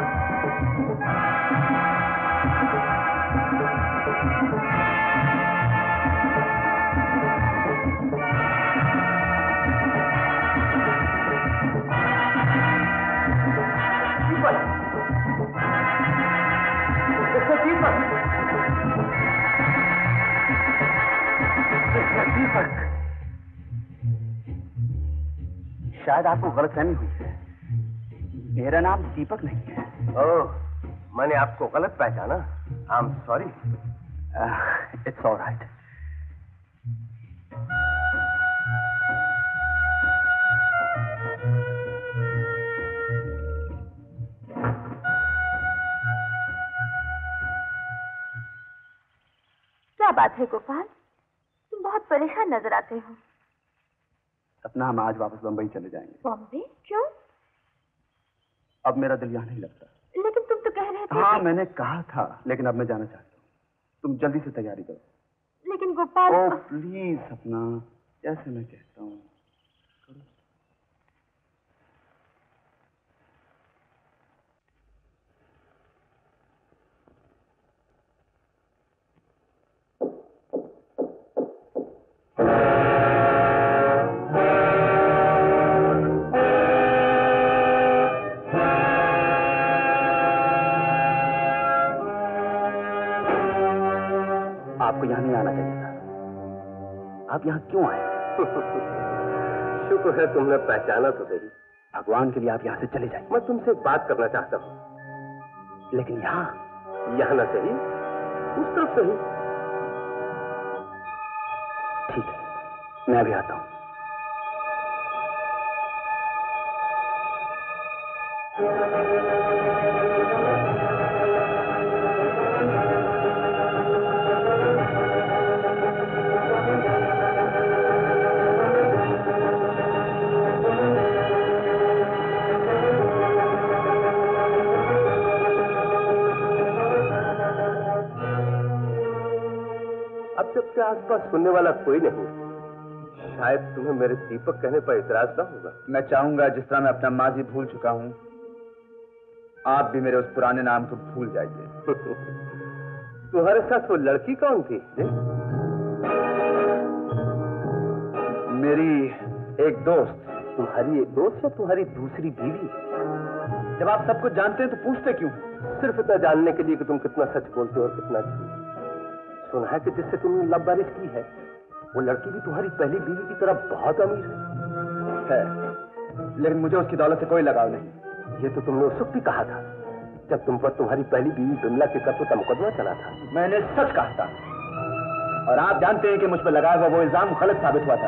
शायद आपको गलतफहमी हुई है, मेरा नाम दीपक नहीं है। ओह, मैंने आपको गलत पहचाना। I am sorry. It's alright. क्या बात है गोपाल, तुम बहुत परेशान नजर आते हो। सपना, हम आज वापस बंबई चले जाएंगे। बॉम्बे? क्यों? अब मेरा दिल यहाँ नहीं लगता। लेकिन तुम तो कह रहे थे। हाँ, मैंने कहा था, लेकिन अब मैं जाना चाहता हूँ। तुम जल्दी से तैयारी करो। लेकिन गोपाल... ओह प्लीज सपना, जैसे मैं कहता हूँ। आपको यहाँ नहीं आना चाहिए था। आप यहाँ क्यों आए? शुक्र है तुमने पहचाना तो सही। भगवान के लिए आप यहाँ से चले जाइए। मैं तुमसे बात करना चाहता हूँ। लेकिन यहाँ यहाँ ना सही, उस तरफ सही। ठीक है, मैं अभी आता हूँ। अब जबकि आसपास सुनने वाला कोई नहीं, शायद तुम्हें मेरे दीपक कहने पर इतराज ना होगा। मैं चाहूंगा जिस तरह मैं अपना माजी भूल चुका हूं, आप भी मेरे उस पुराने नाम को भूल जाइए। तुम्हारे साथ वो लड़की कौन थी? जी? मेरी एक दोस्त। तुम्हारी एक दोस्त या तुम्हारी दूसरी बीवी? जब आप सब कुछ जानते हैं तो पूछते क्यों? सिर्फ इतना जानने के लिए कि तुम कितना सच बोलते हो और कितना झूठ। सुना है कि जिससे तुमने लव मैरिज की है वो लड़की भी तुम्हारी पहली बीवी की तरह बहुत अमीर है। है, लेकिन मुझे उसकी दौलत से कोई लगाव नहीं। ये तो तुमने उस वक्त भी कहा था जब तुम पर तुम्हारी पहली बीवी बिमला के कत्ल का मुकदमा चला था। मैंने सच कहा था और आप जानते हैं कि मुझ पर लगाया हुआ वो इल्जाम गलत साबित हुआ था।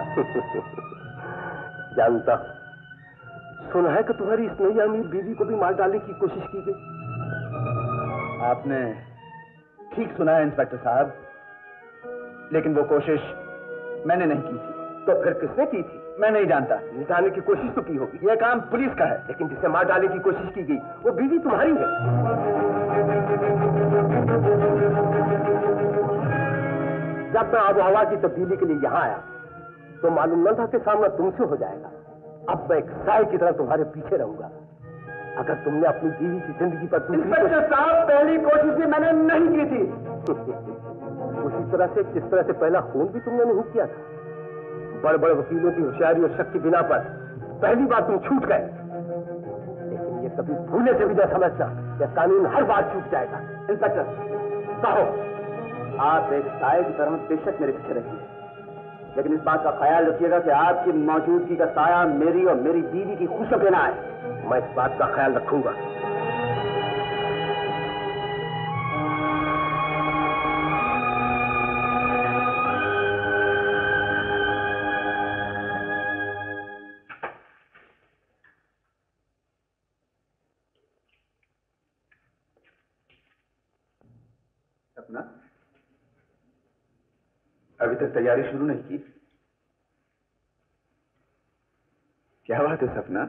जानता। सुना है कि तुम्हारी इस नई अमीर बीवी को भी मार डालने की कोशिश की गई। आपने ठीक सुना है इंस्पेक्टर साहब, लेकिन वो कोशिश मैंने नहीं की थी। तो फिर किसने की थी? मैं नहीं जानता। निकालने की कोशिश तो की होगी। यह काम पुलिस का है। लेकिन जिसे मार डालने की कोशिश की गई वो बीवी तुम्हारी है। जब मैं आबो हवा की तब्दीली के लिए यहाँ आया तो मालूम न था कि सामना तुमसे हो जाएगा। अब मैं एक साय की तरह तुम्हारे पीछे रहूंगा। अगर तुमने अपनी बीवी की जिंदगी पर इंस्पेक्टर साहब, पहली कोशिश भी मैंने नहीं की थी। उसी तरह से जिस तरह से पहला खून भी तुमने नहीं किया था। बड़े बड़े वकीलों की होशियारी और शक की बिना पर पहली बार तुम छूट गए। लेकिन ये कभी भूले से भी न समझना कि कानून हर बार छूट जाएगा। इंस्पेक्टर कहो, आप एक साय की तरह बेशक मेरे पीछे रहिए, लेकिन इस बात का ख्याल रखिएगा कि आपकी मौजूदगी का साया मेरी और मेरी बीवी की खुशियों पे ना आए। मैं इस बात का ख्याल रखूंगा। सपना, अभी तक तैयारी शुरू नहीं की? क्या बात है सपना?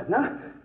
सपना?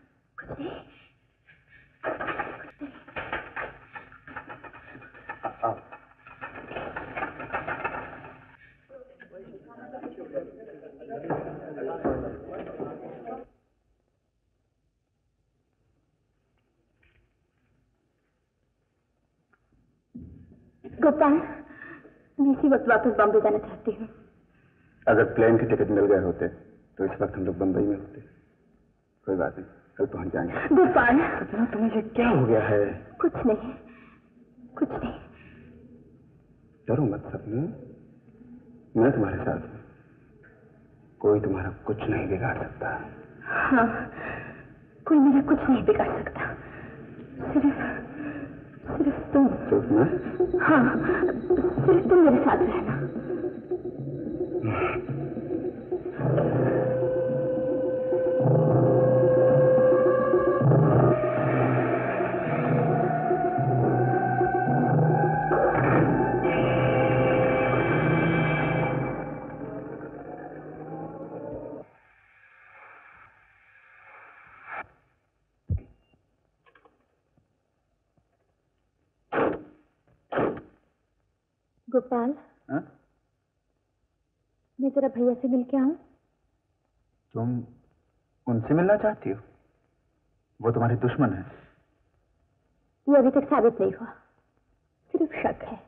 गोपाल, मैं इसी वक्त वापस बॉम्बे जाना चाहती हूँ। अगर प्लेन के टिकट मिल गए होते तो इस वक्त हम लोग बंबई में होते। कोई बात नहीं, कल पहुंच जाएंगे। गोपाल, सपना तुम्हें ये क्या हो गया है? कुछ नहीं, कुछ नहीं। डरो मत सपना, मैं तुम्हारे साथ हूँ। कोई तुम्हारा कुछ नहीं बिगाड़ सकता। हाँ, कोई मेरा कुछ नहीं बिगाड़ सकता। सिर्फ सिर्फ तुम। सिर्फ मैं? हाँ, सिर्फ तुम मेरे साथ रहना। गोपाल, हा? मैं जरा भैया से मिल के आऊं? तुम उनसे मिलना चाहती हो? वो तुम्हारे दुश्मन है। ये अभी तक साबित नहीं हुआ, सिर्फ शक है।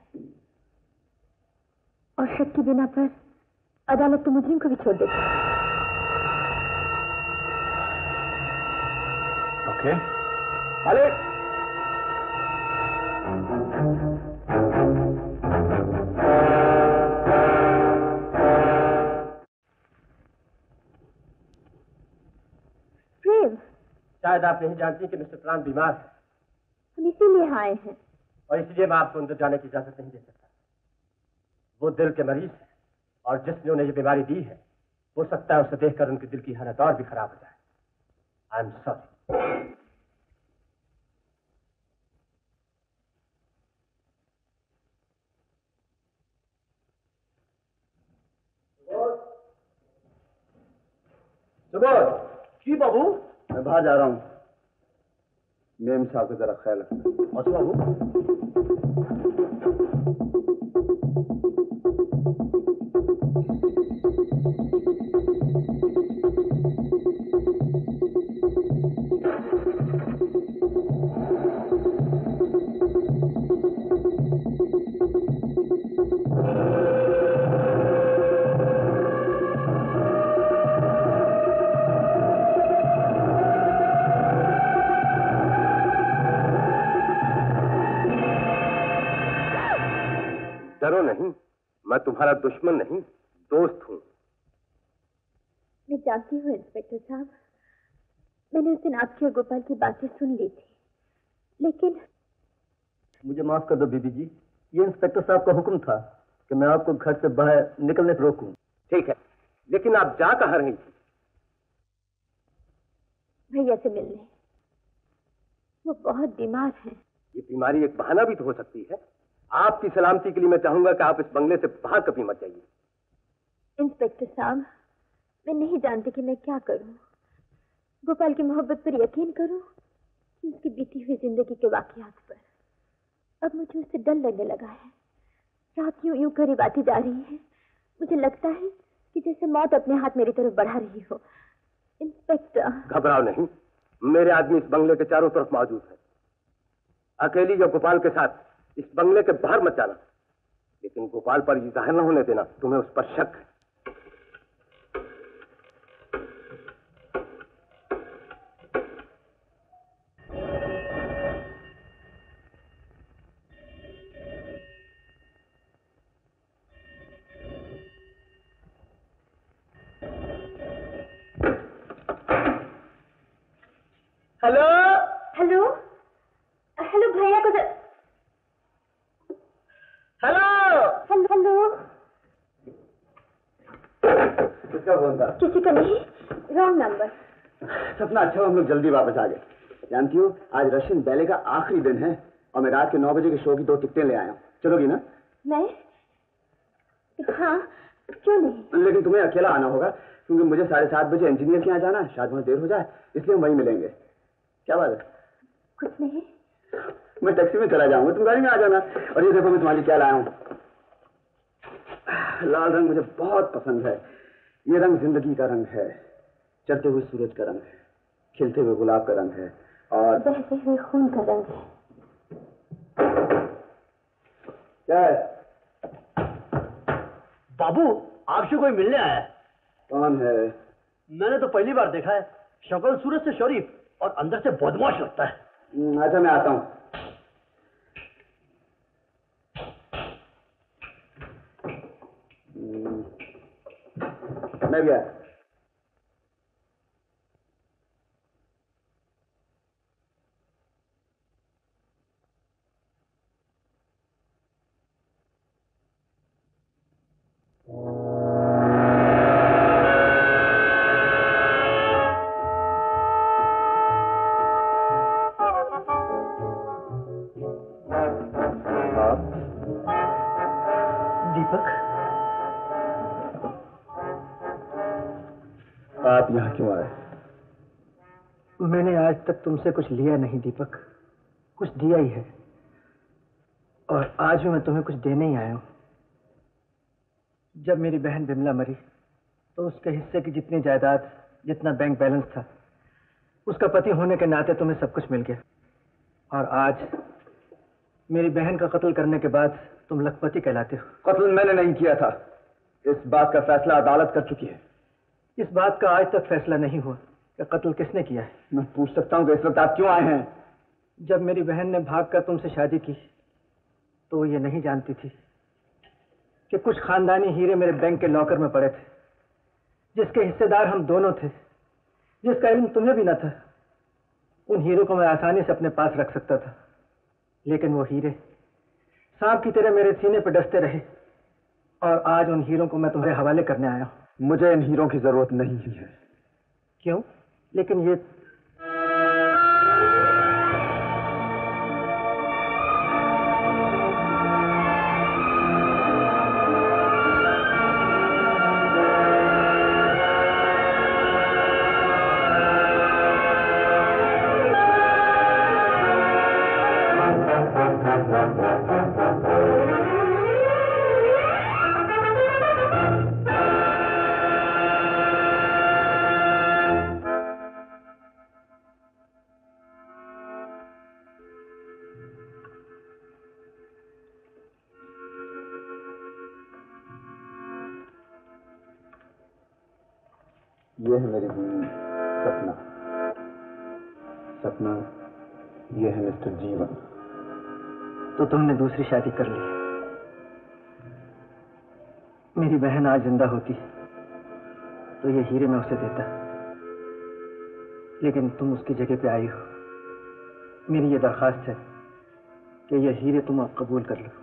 और शक की बिना पर अदालत तो मुजरिम को भी छोड़ देती है। ओके, मालिक। शायद आप नहीं जानती कि मिस्टर प्राण बीमार है। हम इसीलिए आए हैं। और इसलिए मैं आपको अंदर जाने की इजाजत नहीं दे सकता। वो दिल के मरीज है और जिसने उन्हें ये बीमारी दी है, हो सकता है उसे देखकर उनके दिल की हालत और भी खराब हो जाए। I am sorry. सुबोध, जी बाबू। मैं बाहर जा रहा हूँ। मेम साहब को जरा ख्याल रखना। अच्छा बाबू। डरो नहीं, मैं तुम्हारा दुश्मन नहीं, दोस्त हूँ। मैं जानती हूँ इंस्पेक्टर साहब, मैंने उस दिन आपकी और गोपाल की बातें सुन ली थी, लेकिन मुझे माफ कर दो बीबी जी, ये इंस्पेक्टर साहब का हुक्म था कि मैं आपको घर से बाहर निकलने से रोकूं। ठीक है, लेकिन आप जा कहाँ रही थी? भैया से मिलने। वो बहुत बीमार हैं। ये बीमारी एक बहाना भी तो हो सकती है। आपकी सलामती के लिए मैं चाहूंगा कि आप इस बंगले से बाहर कभी मत जाइए। इंस्पेक्टर साहब, मैं नहीं जानती कि मैं क्या करूं। गोपाल की मोहब्बत पर यकीन करूं कि उसकी बीती हुई जिंदगी के वाकयात पर। अब मुझे उससे डर लगने लगा है। रात यूं यूं करीब आती जा रही है। मुझे लगता है कि जैसे मौत अपने हाथ मेरी तरफ बढ़ा रही हो। इंस्पेक्टर, घबराओ नहीं, मेरे आदमी इस बंगले के चारों तरफ मौजूद है। अकेली या गोपाल के साथ इस बंगले के बाहर मत जाना, लेकिन गोपाल पर ये जाहिर न होने देना तुम्हें उस पर शक है। हेलो हेलो हेलो भैया को हेलो हेलो हेलो किसका फोन था? किसी का नहीं, रॉन्ग नंबर। सपना, अच्छा हम लोग जल्दी वापस आ गए। जानती हो, आज रशियन बैले का आखिरी दिन है और मैं रात के नौ बजे के शो की दो टिकटें ले आया हूँ। चलोगी ना? मैं? हाँ, क्यों नहीं? लेकिन तुम्हें अकेला आना होगा, क्योंकि मुझे साढ़े सात बजे इंजीनियर के यहाँ जाना है, शायद वहाँ देर हो जाए, इसलिए हम वहीं मिलेंगे। क्या बात है? कुछ नहीं। मैं टैक्सी में चला जाऊंगा, तुम गाड़ी में आ जाना। और ये देखो मैं तुम्हारी क्या लाया हूँ। लाल रंग मुझे बहुत पसंद है। ये रंग जिंदगी का रंग है, चढ़ते हुए सूरज का रंग है, खिलते हुए गुलाब का रंग है, और बहते हुए खून का रंग है। क्या है? बाबू, आपसे कोई मिलने आया है। कौन है? मैंने तो पहली बार देखा है। शक्ल सूरज से शरीफ और अंदर से बदमाश लगता है। अच्छा मैं आता हूँ। मैं गया। आप यहाँ क्यों आए? मैंने आज तक तुमसे कुछ लिया नहीं दीपक, कुछ दिया ही है, और आज भी मैं तुम्हें कुछ देने ही आया हूँ। जब मेरी बहन बिमला मरी तो उसके हिस्से की जितनी जायदाद, जितना बैंक बैलेंस था, उसका पति होने के नाते तुम्हें सब कुछ मिल गया। और आज मेरी बहन का कत्ल करने के बाद तुम लखपति कहलाते हो। कत्ल मैंने नहीं किया था, इस बात का फैसला अदालत कर चुकी है। इस बात का आज तक फैसला नहीं हुआ कि कत्ल किसने किया है। मैं पूछ सकता हूँ कि इस वक्त आप क्यों आए हैं? जब मेरी बहन ने भागकर तुमसे शादी की तो वो ये नहीं जानती थी कि कुछ खानदानी हीरे मेरे बैंक के लॉकर में पड़े थे, जिसके हिस्सेदार हम दोनों थे, जिसका इल्म तुम्हें भी न था। उन हीरों को मैं आसानी से अपने पास रख सकता था, लेकिन वो हीरे सांप की तरह मेरे सीने पर डसते रहे, और आज उन हीरों को मैं तुम्हारे हवाले करने आया हूं। मुझे इन हीरों की जरूरत नहीं है। क्यों? लेकिन ये ये है मेरी बीवी सपना। सपना, ये है मिस्टर जीवन। तो तुमने दूसरी शादी कर ली। मेरी बहन आज जिंदा होती तो ये हीरे मैं उसे देता, लेकिन तुम उसकी जगह पे आई हो। मेरी ये दरखास्त है कि ये हीरे तुम अब कबूल कर लो।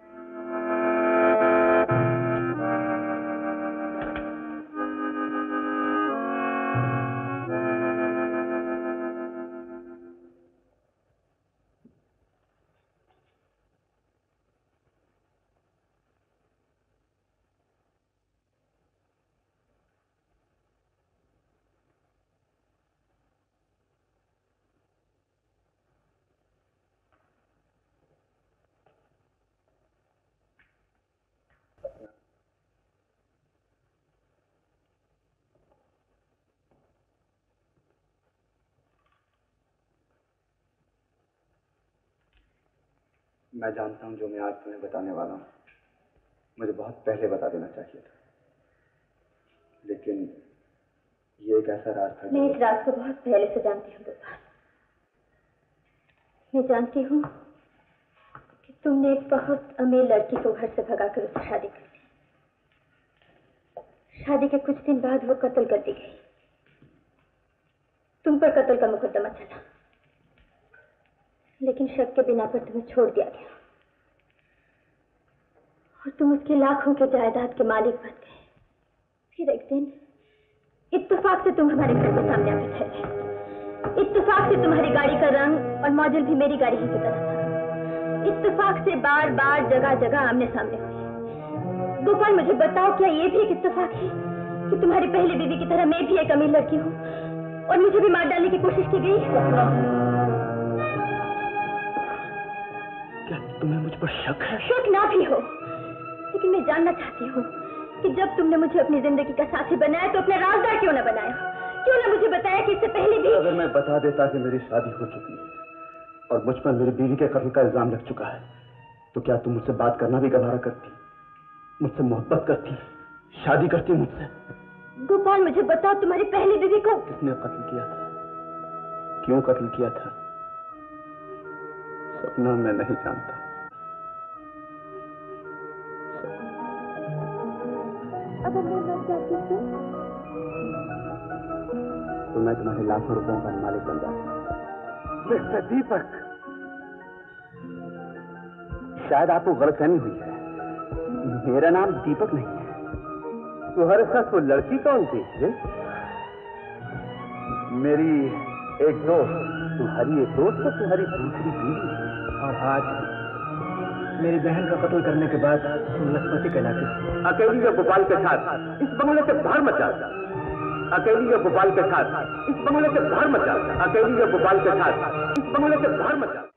मैं जानता हूं जो मैं आज तुम्हें बताने वाला हूं मुझे बहुत पहले बता देना चाहिए था, लेकिन ये एक ऐसा राज था। मैं इस राज को बहुत पहले से जानती हूँ गोपाल। मैं जानती हूँ कि तुमने एक बहुत अमीर लड़की को घर से भगाकर उससे शादी कर दी। शादी के कुछ दिन बाद वो कत्ल कर दी गई। तुम पर कत्ल का मुकदमा चला, लेकिन शक के बिना पर तुम्हें छोड़ दिया गया और तुम उसके लाखों के जायदाद के मालिक बन गए। फिर एक दिन इत्तेफाक से तुम हमारे घर के सामने आके ठहरे। इत्तेफाक से तुम्हारी गाड़ी का रंग और मॉडल भी मेरी गाड़ी ही की तरह था। इत्तेफाक से बार बार जगह जगह आमने सामने हुए। गोपाल मुझे बताओ, क्या ये भी एक इत्तेफाक है कि तुम्हारी पहली बीवी की तरह मैं भी एक अमीर लड़की हूँ और मुझे भी मार डालने की कोशिश की गई? क्या तुम्हें मुझ पर शक है? शक ना भी हो, लेकिन मैं जानना चाहती हूँ कि जब तुमने मुझे अपनी जिंदगी का साथी बनाया तो अपना राजदार क्यों ना बनाया? क्यों ना मुझे बताया कि इससे पहले भी? अगर मैं बता देता कि मेरी शादी हो चुकी है और मुझ पर मेरी बीवी के कत्ल का इल्जाम लग चुका है, तो क्या तुम मुझसे बात करना भी गवारा करती, मुझसे मोहब्बत करती, शादी करती मुझसे? गोपाल मुझे बताओ, तुम्हारी पहली बीवी को किसने कत्ल किया था, क्यों कत्ल किया था? सपना, मैं नहीं जानता। अगर मैं मर जाती हूँ तो मैं तुम्हारे लाखों रुपयों का मालिक बन जाता। मिस्टर दीपक, शायद आपको गलतफहमी हुई है, मेरा नाम दीपक नहीं है। तुम्हारे साथ वो लड़की कौन थी? जी? मेरी एक दोस्त। तुम्हारी एक दोस्त तो तुम्हारी दूसरी बीवी। और आज मेरी बहन का कत्ल करने के बाद तुम लखपति कहलाते हो। अकेली या गोपाल के साथ इस बंगले से बाहर मत जाओ। अकेली या गोपाल के साथ इस बंगले से बाहर मत जाओ। अकेली या गोपाल के साथ इस बंगले से बाहर मत जाओ।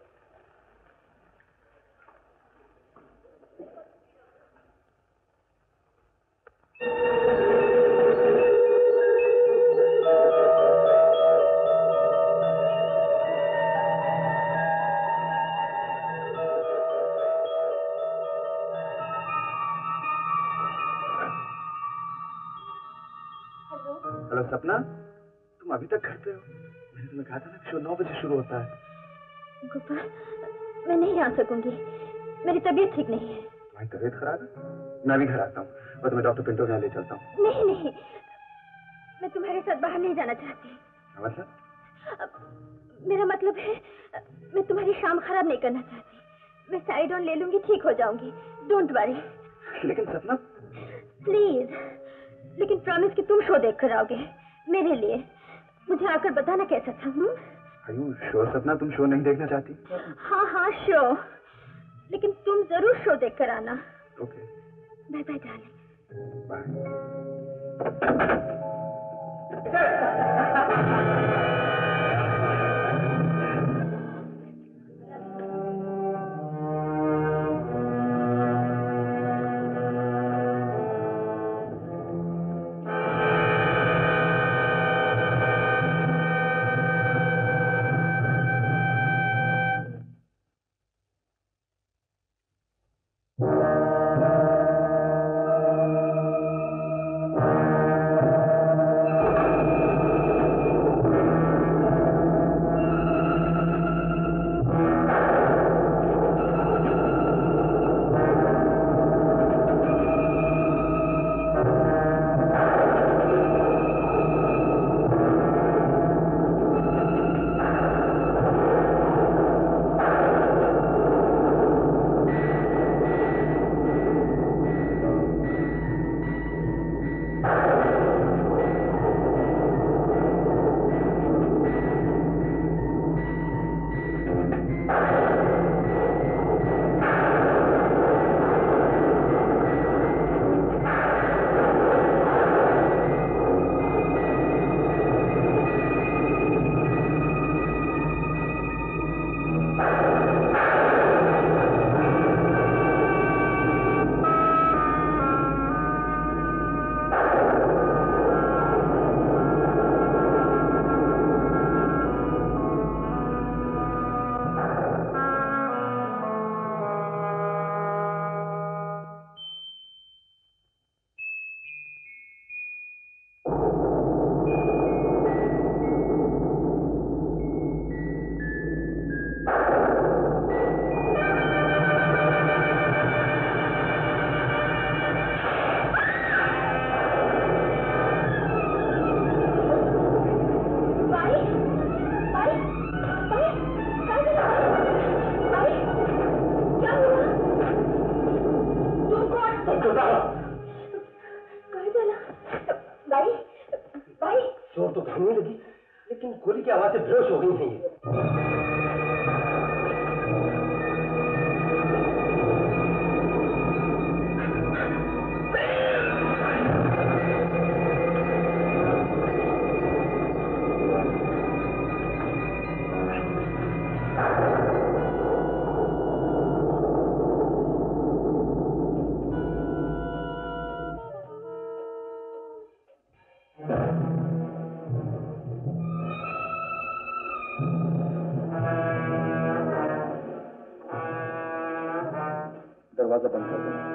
हेलो सपना, तुम अभी तक घर पे हो? मैंने तुम्हें कहा था ना कि शो नौ बजे शुरू होता है। गोपाल, मैं नहीं आ सकूंगी, मेरी तबीयत ठीक नहीं है। तुम्हारी तबीयत खराब है? मैं भी घर आता हूँ और तुम्हें डॉक्टर पिंटो के यहाँ ले चलता हूँ। नहीं नहीं, मैं तुम्हारे साथ बाहर नहीं जाना चाहती। मतलब? मेरा मतलब है, मैं तुम्हारी शाम खराब नहीं करना चाहती। मैं साइड ऑन ले लूंगी, ठीक हो जाऊंगी। Don't worry. लेकिन सपना, प्लीज, लेकिन प्रॉमिस कि तुम शो देख कर आओगे मेरे लिए। मुझे आकर बताना कैसा था। हुँ? Are you sure, सपना, तुम शो नहीं देखना चाहती? हाँ हाँ शो, लेकिन तुम जरूर शो देख कर आना। ओके। Bye bye darling. चोट तो घामने लगी, लेकिन गोली की आवाज से बेहोश हो गई है ये। दरवाजा बंद कर देना।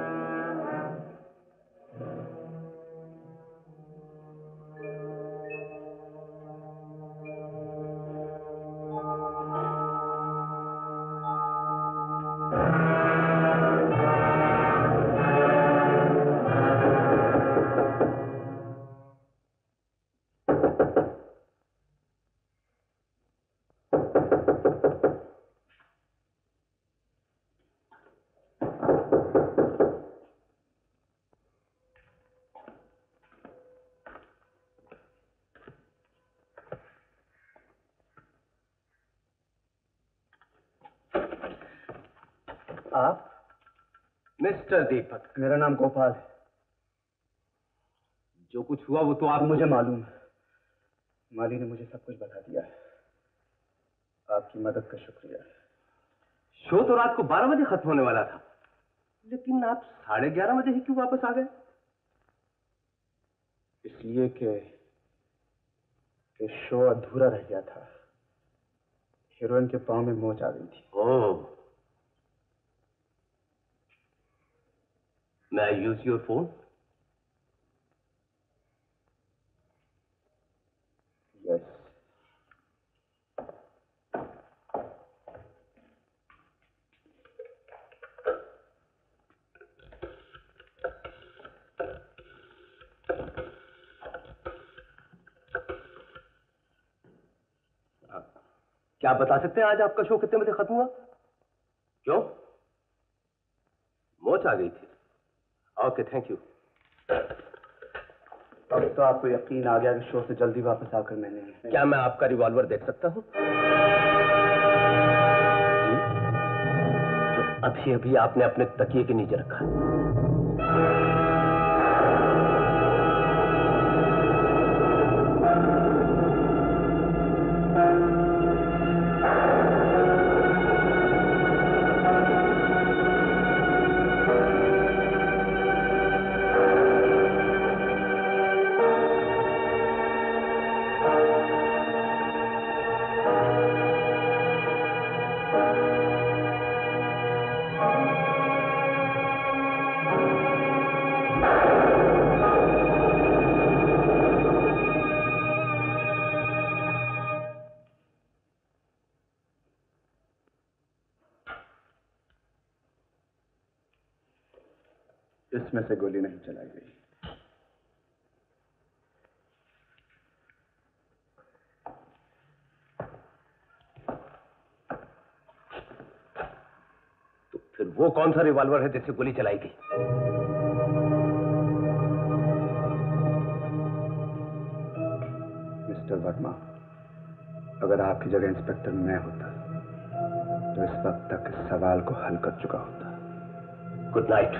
आप? मिस्टर दीपक। मेरा नाम गोपाल है। जो कुछ हुआ वो तो आप मुझे मालूम है। माली ने मुझे सब कुछ बता दिया है। आपकी मदद का शुक्रिया। शो तो रात को बारह बजे खत्म होने वाला था, लेकिन आप साढ़े ग्यारह बजे ही क्यों वापस आ गए? इसलिए कि कि शो अधूरा रह गया था। हीरोइन के पांव में मोच आ गई थी। ओह, May I use your phone? Yes. क्या आप बता सकते हैं आज आपका शो कितने बजे खत्म हुआ? क्यों? मोच आ गई थी। Okay, thank you. अब तो आपको यकीन आ गया कि शो से जल्दी वापस आकर मैंने। क्या मैं आपका रिवॉल्वर देख सकता हूं? जो अभी अभी आपने अपने तकिए के नीचे रखा है। इसमें से गोली नहीं चलाई गई। तो फिर वो कौन सा रिवॉल्वर है जिससे गोली चलाई गई? मिस्टर वर्मा, अगर आपकी जगह इंस्पेक्टर मैं होता तो इस वक्त तक इस सवाल को हल कर चुका होता। Good night.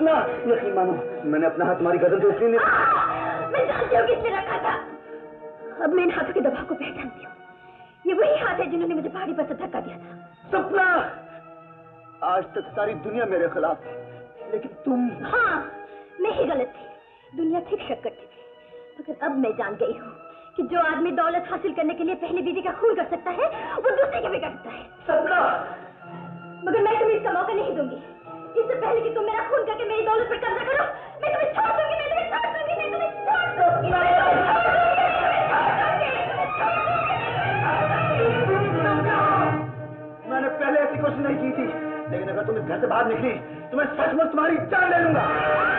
मैंने अपना हाथ तुम्हारी गर्दन पे इसलिए नहीं। मैं जानती हूँ किसने रखा था। अब मैं इन हाथों के दबाव को पहचानती हूँ। ये वही हाथ है जिन्होंने मुझे पहाड़ी पर से धक्का दिया था। सपना, आज तक सारी दुनिया मेरे खिलाफ थी, लेकिन तुम। हाँ, मैं ही गलत थी। दुनिया ठीक शक करती थी, मगर अब मैं जान गई हूँ कि जो आदमी दौलत हासिल करने के लिए पहले बीवी का खून कर सकता है, वो दूसरे के भी कर सकता है। सपना, मगर मैं तुम्हें इसका मौका नहीं दूंगी। इससे पहले कि तुम मेरा खून करके मेरी दौलत पर कब्जा करो, मैं तुम्हें छोड़ दूंगी, मैं तुम्हें छोड़ दूंगी, मैं तुम्हें छोड़ दूंगी, मैं तुम्हें छोड़ दूंगी। मैंने पहले ऐसी कोशिश नहीं की थी, लेकिन अगर तुम इस घर से बाहर निकली तो मैं सचमुच तुम्हारी जान ले लूंगा।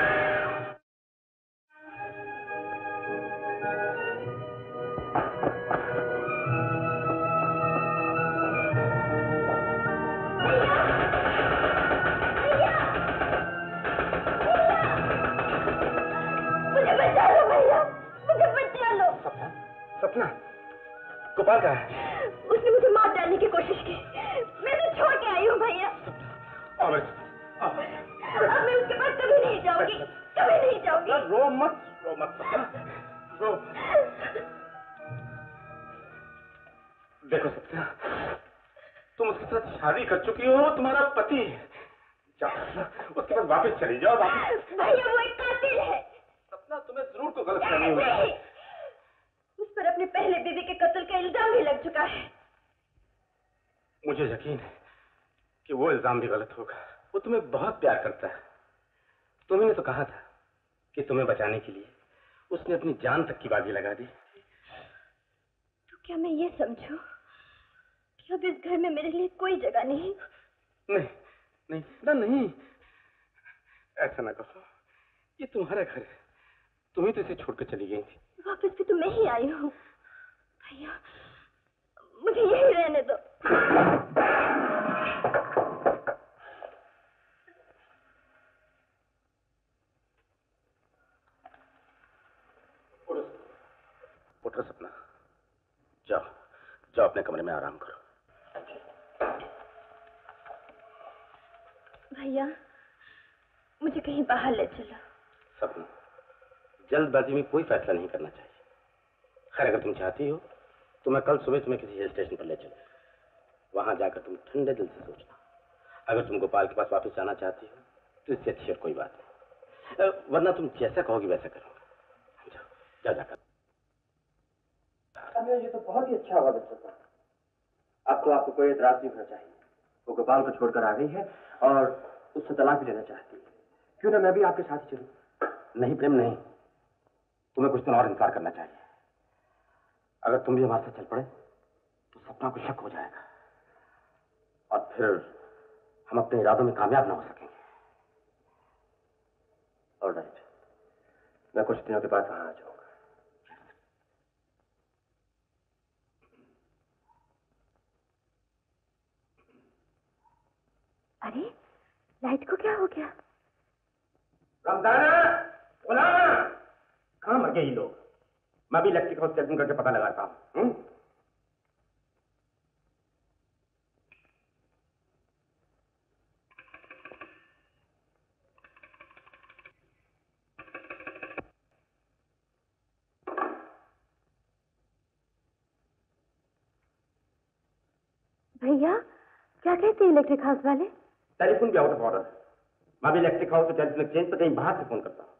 सपना, गोपाल कहाँ है? उसने मुझे मार डालने की कोशिश की। मैं तो छोड़ के आई हूँ भैया। अब मैं उसके पास कभी नहीं जाऊंगी, कभी नहीं जाऊंगी। रो मत, रो मत सपना, रो। देखो सपना, तुम उसके साथ शादी कर चुकी हो, तुम्हारा पति। जाओ, उसके पास वापस चली जाओ, वापस। भैया वो एक कातिल है। सपना, तुम्हें जरूर को गलत फहमी हुई। उस पर अपने पहले बीवी के कत्ल का इल्जाम भी लग चुका है। मुझे यकीन है कि वो इल्जाम भी गलत होगा। वो तुम्हें बहुत प्यार करता है। तुम्ही ने तो कहा था कि तुम्हें बचाने के लिए उसने अपनी जान तक की बाजी लगा दी। तो क्या मैं ये समझूं कि अब इस घर में मेरे लिए कोई जगह नहीं? नहीं, नहीं, ना नहीं, ऐसा ना कहो। ये तुम्हारा घर है, तुम ही तो इसे छोड़कर चली गई थी। वापस भी तो मैं ही आई हूँ। भैया, मुझे यही रहने दो। उठो सपना, जाओ, जाओ अपने कमरे में आराम करो। भैया, मुझे कहीं बाहर ले चलो। सपना, जल्दबाजी में कोई फैसला नहीं करना चाहिए। खैर, अगर तुम चाहती हो तो मैं कल सुबह तुम्हें किसी हिल स्टेशन पर ले चलूं। वहां जाकर तुम ठंडे दिल से सोचना। अगर तुम गोपाल के पास वापस जाना चाहती हो तो इससे अच्छी और कोई बात नहीं, वरना तुम जैसा कहोगी वैसा करूंगा। जाओ, जा जाकर। ये तो बहुत ही अच्छा हुआ मिस्टर। अब तो आपको कोई एतराज नहीं होना चाहिए। वो गोपाल को छोड़कर आ गई है और उससे तलाक भी लेना चाहती है। क्यों ना मैं भी आपके साथ चलूं? नहीं प्रेम, नहीं, तुम्हें कुछ दिन और इंतजार करना चाहिए। अगर तुम भी हमारे साथ चल पड़े तो सपना को शक हो जाएगा और फिर हम अपने इरादों में कामयाब ना हो सकेंगे। ऑलराइट, मैं कुछ दिनों के बाद वहां आ जाऊंगा। अरे, लाइट को क्या हो गया? रमजाना, गुलामा, कहाँ मर गए ये लोग? मैं भी इलेक्ट्रिक हाउस टेलीफोन करके पता लगाता हूँ। भैया, क्या कहते हैं इलेक्ट्रिक हाउस वाले? टेलीफोन भी आउट ऑफ ऑर्डर। मैं भी इलेक्ट्रिक हाउस और टेलीफोन एक्सचेंज पर कहीं बाहर से फोन करता हूँ।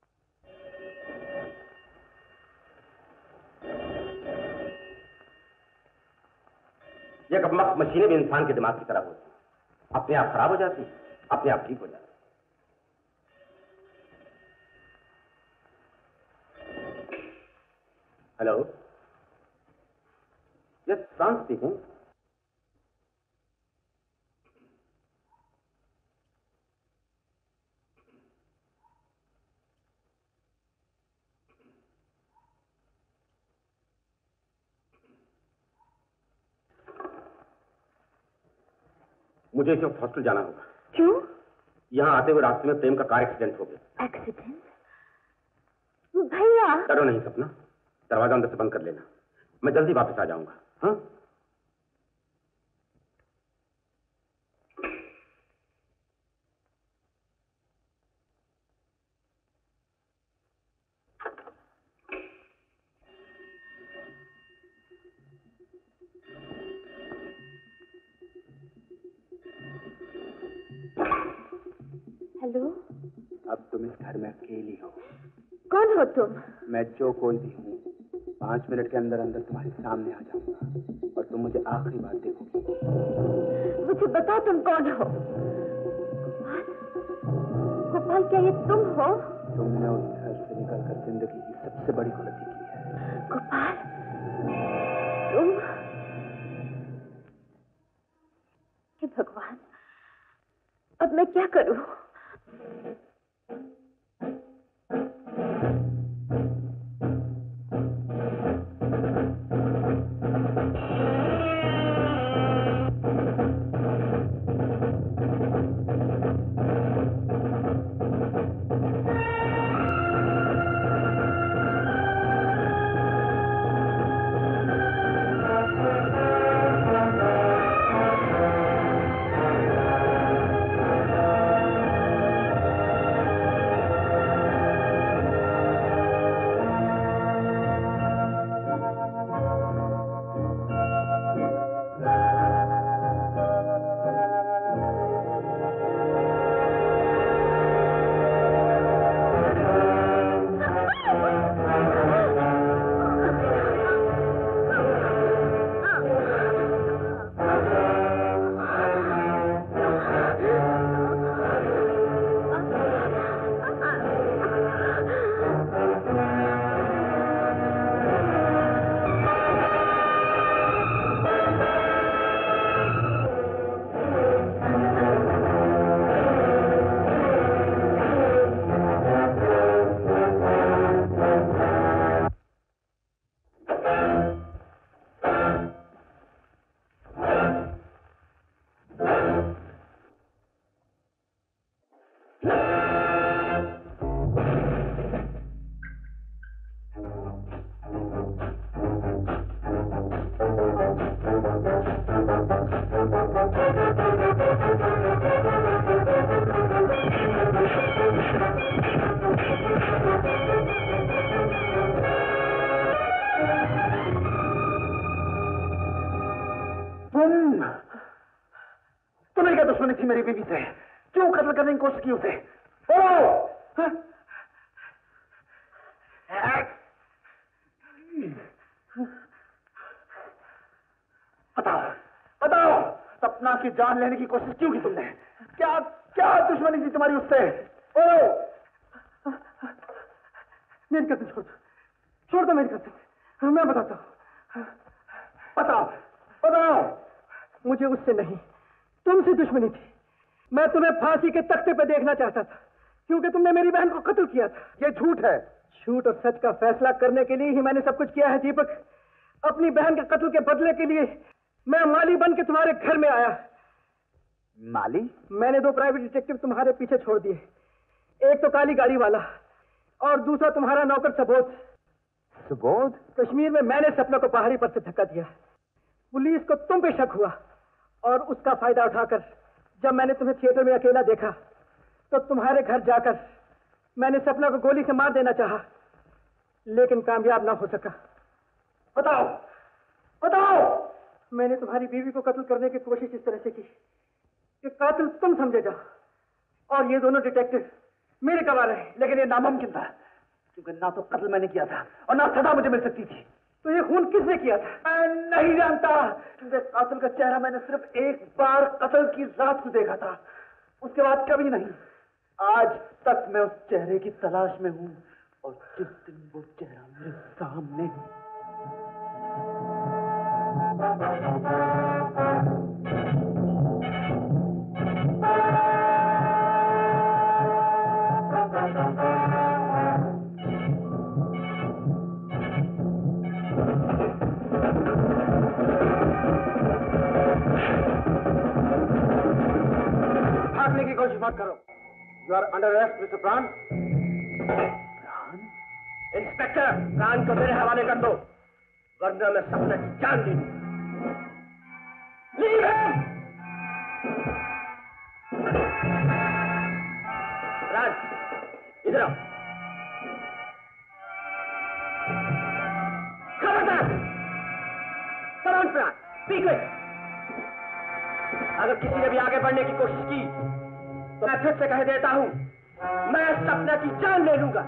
ये कब मशीनें भी इंसान के दिमाग की तरह होती हैं, अपने आप खराब हो जाती, अपने आप ठीक हो जाती। Hello, yes, France speaking. मुझे इस वक्त हॉस्पिटल जाना होगा। क्यों? यहाँ आते हुए रास्ते में प्रेम का कार एक्सीडेंट हो गया। एक्सीडेंट? भैया, डरो नहीं सपना, दरवाजा अंदर से बंद कर लेना। मैं जल्दी वापस आ जाऊंगा। हाँ, हेलो। अब तुम इस घर में अकेली हो। कौन हो तुम? मैं जो कोई भी हूँ, पांच मिनट के अंदर अंदर तुम्हारे सामने आ जाऊंगा और तुम मुझे आखिरी बार देखोगी। मुझे बताओ तुम कौन हो? गोपाल, गोपाल क्या ये तुम हो? तुमने उस घर से निकलकर जिंदगी की सबसे बड़ी गलती की है। गोपाल, तुम? हे भगवान, अब मैं क्या करूं? तुम्हें क्या दुश्मनी थी मेरी बीवी से? क्यों कत्ल करने की कोशिश की उसे? ओ! बताओ, बताओ, सपना की जान लेने की कोशिश क्यों की तुमने? क्या क्या दुश्मनी थी तुम्हारी उससे? ओ! मेरी कसम छोड़ दो, छोड़ दो मेरी कसम, मैं बताता हूँ। बताओ, बताओ। मुझे उससे नहीं, तुमसे दुश्मनी थी। मैं तुम्हें फांसी के तख्ते पे देखना चाहता था, क्योंकि तुमने मेरी बहन को कत्ल किया था। ये झूठ है। झूठ और सच का फैसला करने के लिए ही मैंने सब कुछ किया है दीपक। अपनी बहन के कत्ल के बदले के लिए मैं माली बन के तुम्हारे घर में आया। माली? मैंने दो प्राइवेट डिटेक्टिव तुम्हारे पीछे छोड़ दिए, एक तो काली गाड़ी वाला और दूसरा तुम्हारा नौकर सबोध। सबोध? कश्मीर में मैंने सपना को पहाड़ी पर से धक्का दिया। पुलिस को तुम पे शक हुआ और उसका फायदा उठाकर जब मैंने तुम्हें थिएटर में अकेला देखा तो तुम्हारे घर जाकर मैंने सपना को गोली से मार देना चाहा, लेकिन कामयाब ना हो सका। बताओ, बताओ। मैंने तुम्हारी बीवी को कत्ल करने की कोशिश इस तरह से की कि कातिल तुम समझे जाओ और ये दोनों डिटेक्टिव मेरे गवाह रहे, लेकिन ये नामुमकिन था, क्योंकि ना तो कत्ल मैंने किया था और ना सजा मुझे मिल सकती थी। तो ये खून किसने किया था? मैं नहीं जानता, क्योंकि कातिल का चेहरा मैंने सिर्फ एक बार कत्ल की रात को देखा था, उसके बाद कभी नहीं। आज तक मैं उस चेहरे की तलाश में हूं और जिस दिन वो चेहरा मेरे सामने भागने की कोशिश मत करो। You are under arrest mister Pran. Pran? Inspector, प्राण को मेरे हवाले कर दो, वरना मैं सपना की जान दे दूं। Leave him! प्राण, इधर आओ। खबरदार! प्राण, प्राण, स्पीक विथ। अगर किसी ने भी आगे बढ़ने की कोशिश की तो मैं फिर से कह देता हूं, मैं सपना की जान ले लूंगा।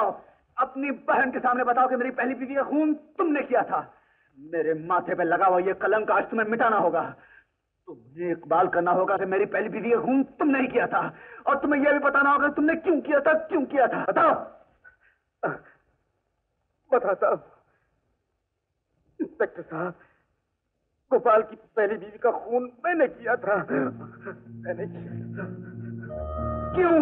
बताओ, अपनी बहन के सामने बताओ कि मेरी पहली बीवी का खून तुमने किया था। मेरे माथे पे लगा हुआ ये कलंक आज तुम्हें मिटाना होगा। तुम्हें इकबाल करना होगा कि मेरी पहली बीवी का खून तुमने ही किया था, और तुम्हें यह भी बताना होगा कि तुमने क्यों किया था, क्यों किया था। बताओ। बताता हूं इंस्पेक्टर साहब, गोपाल की पहली बीवी का खून मैंने किया था। मैंने किया था। क्यों?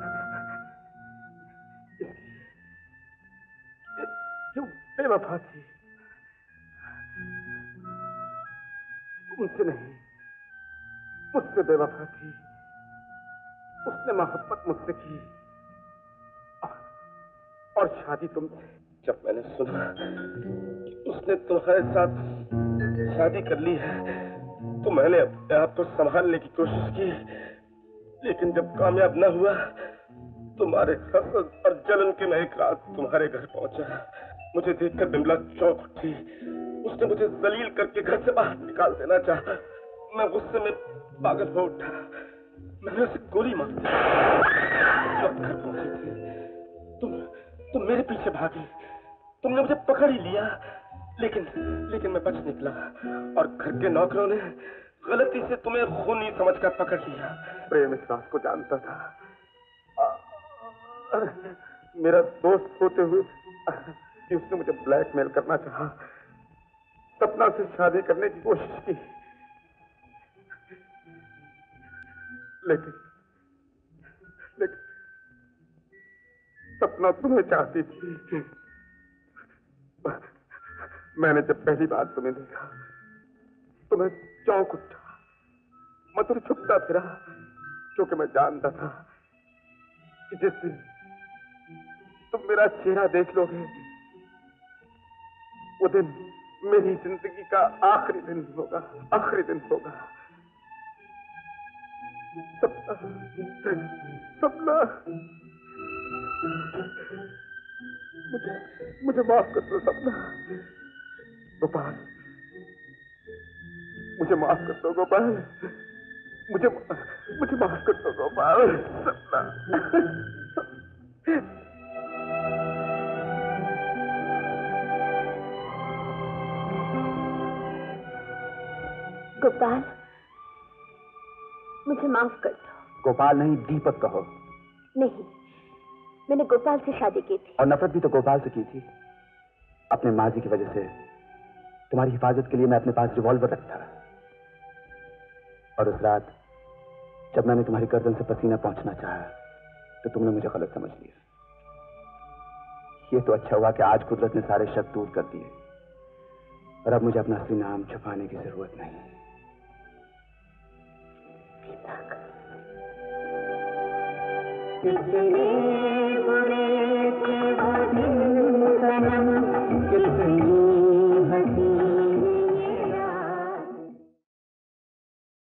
क्यों? बेवफा थी, तुमसे नहीं, मुझसे बेवफा थी। उसने मोहब्बत मुझसे की और शादी तुमसे। जब मैंने सुना कि उसने तुम्हारे साथ शादी कर ली है तो मैंने अपने आप को संभालने की कोशिश की, लेकिन जब कामयाब न हुआ, तुम्हारे हसद और जलन के मैं एक रात तुम्हारे घर पहुंचा। मुझे देखकर बिमला चौंक उठी। उसने मुझे जलील करके घर से बाहर निकाल देना चाहा। मैं गुस्से में पागल हो उठा। मैंने उसे गोली मार दी। जब घर पहुंचे थे तुम तुम मेरे पीछे भागे। तुमने मुझे पकड़ ही लिया, लेकिन लेकिन मैं बच निकला और घर के नौकरों ने गलती से तुम्हें खूनी समझकर पकड़ लिया। प्रेम इस रात को जानता था। मेरा दोस्त होते हुए कि उसने मुझे ब्लैकमेल करना चाहा, सपना से शादी करने की कोशिश की, लेकिन लेकिन सपना तुम्हें चाहती थी। मैंने जब पहली बार तुम्हें देखा तो मैं चौंक उठा। मैं तुम छुपता फिरा, क्योंकि मैं जानता था कि जिस दिन तुम मेरा चेहरा देख लोगे वो दिन मेरी जिंदगी का आखिरी दिन होगा, आखिरी दिन होगा। सपना, सपना, मुझे मुझे माफ कर दो सपना। गोपाल, मुझे माफ कर दो गोपाल, मुझे मुझे माफ कर दो गोपाल। सपना, गोपाल, मुझे माफ कर दो। गोपाल नहीं, दीपक कहो। नहीं, मैंने गोपाल से शादी की थी। और नफरत भी तो गोपाल से की थी। अपने माजी की वजह से तुम्हारी हिफाजत के लिए मैं अपने पास रिवॉल्वर रखता। और उस रात जब मैंने तुम्हारी गर्दन से पसीना पहुंचना चाहा तो तुमने मुझे गलत समझ लिया। ये तो अच्छा हुआ कि आज कुदरत ने सारे शक दूर कर दिए और अब मुझे अपना असली नाम छुपाने की जरूरत नहीं। दीपक।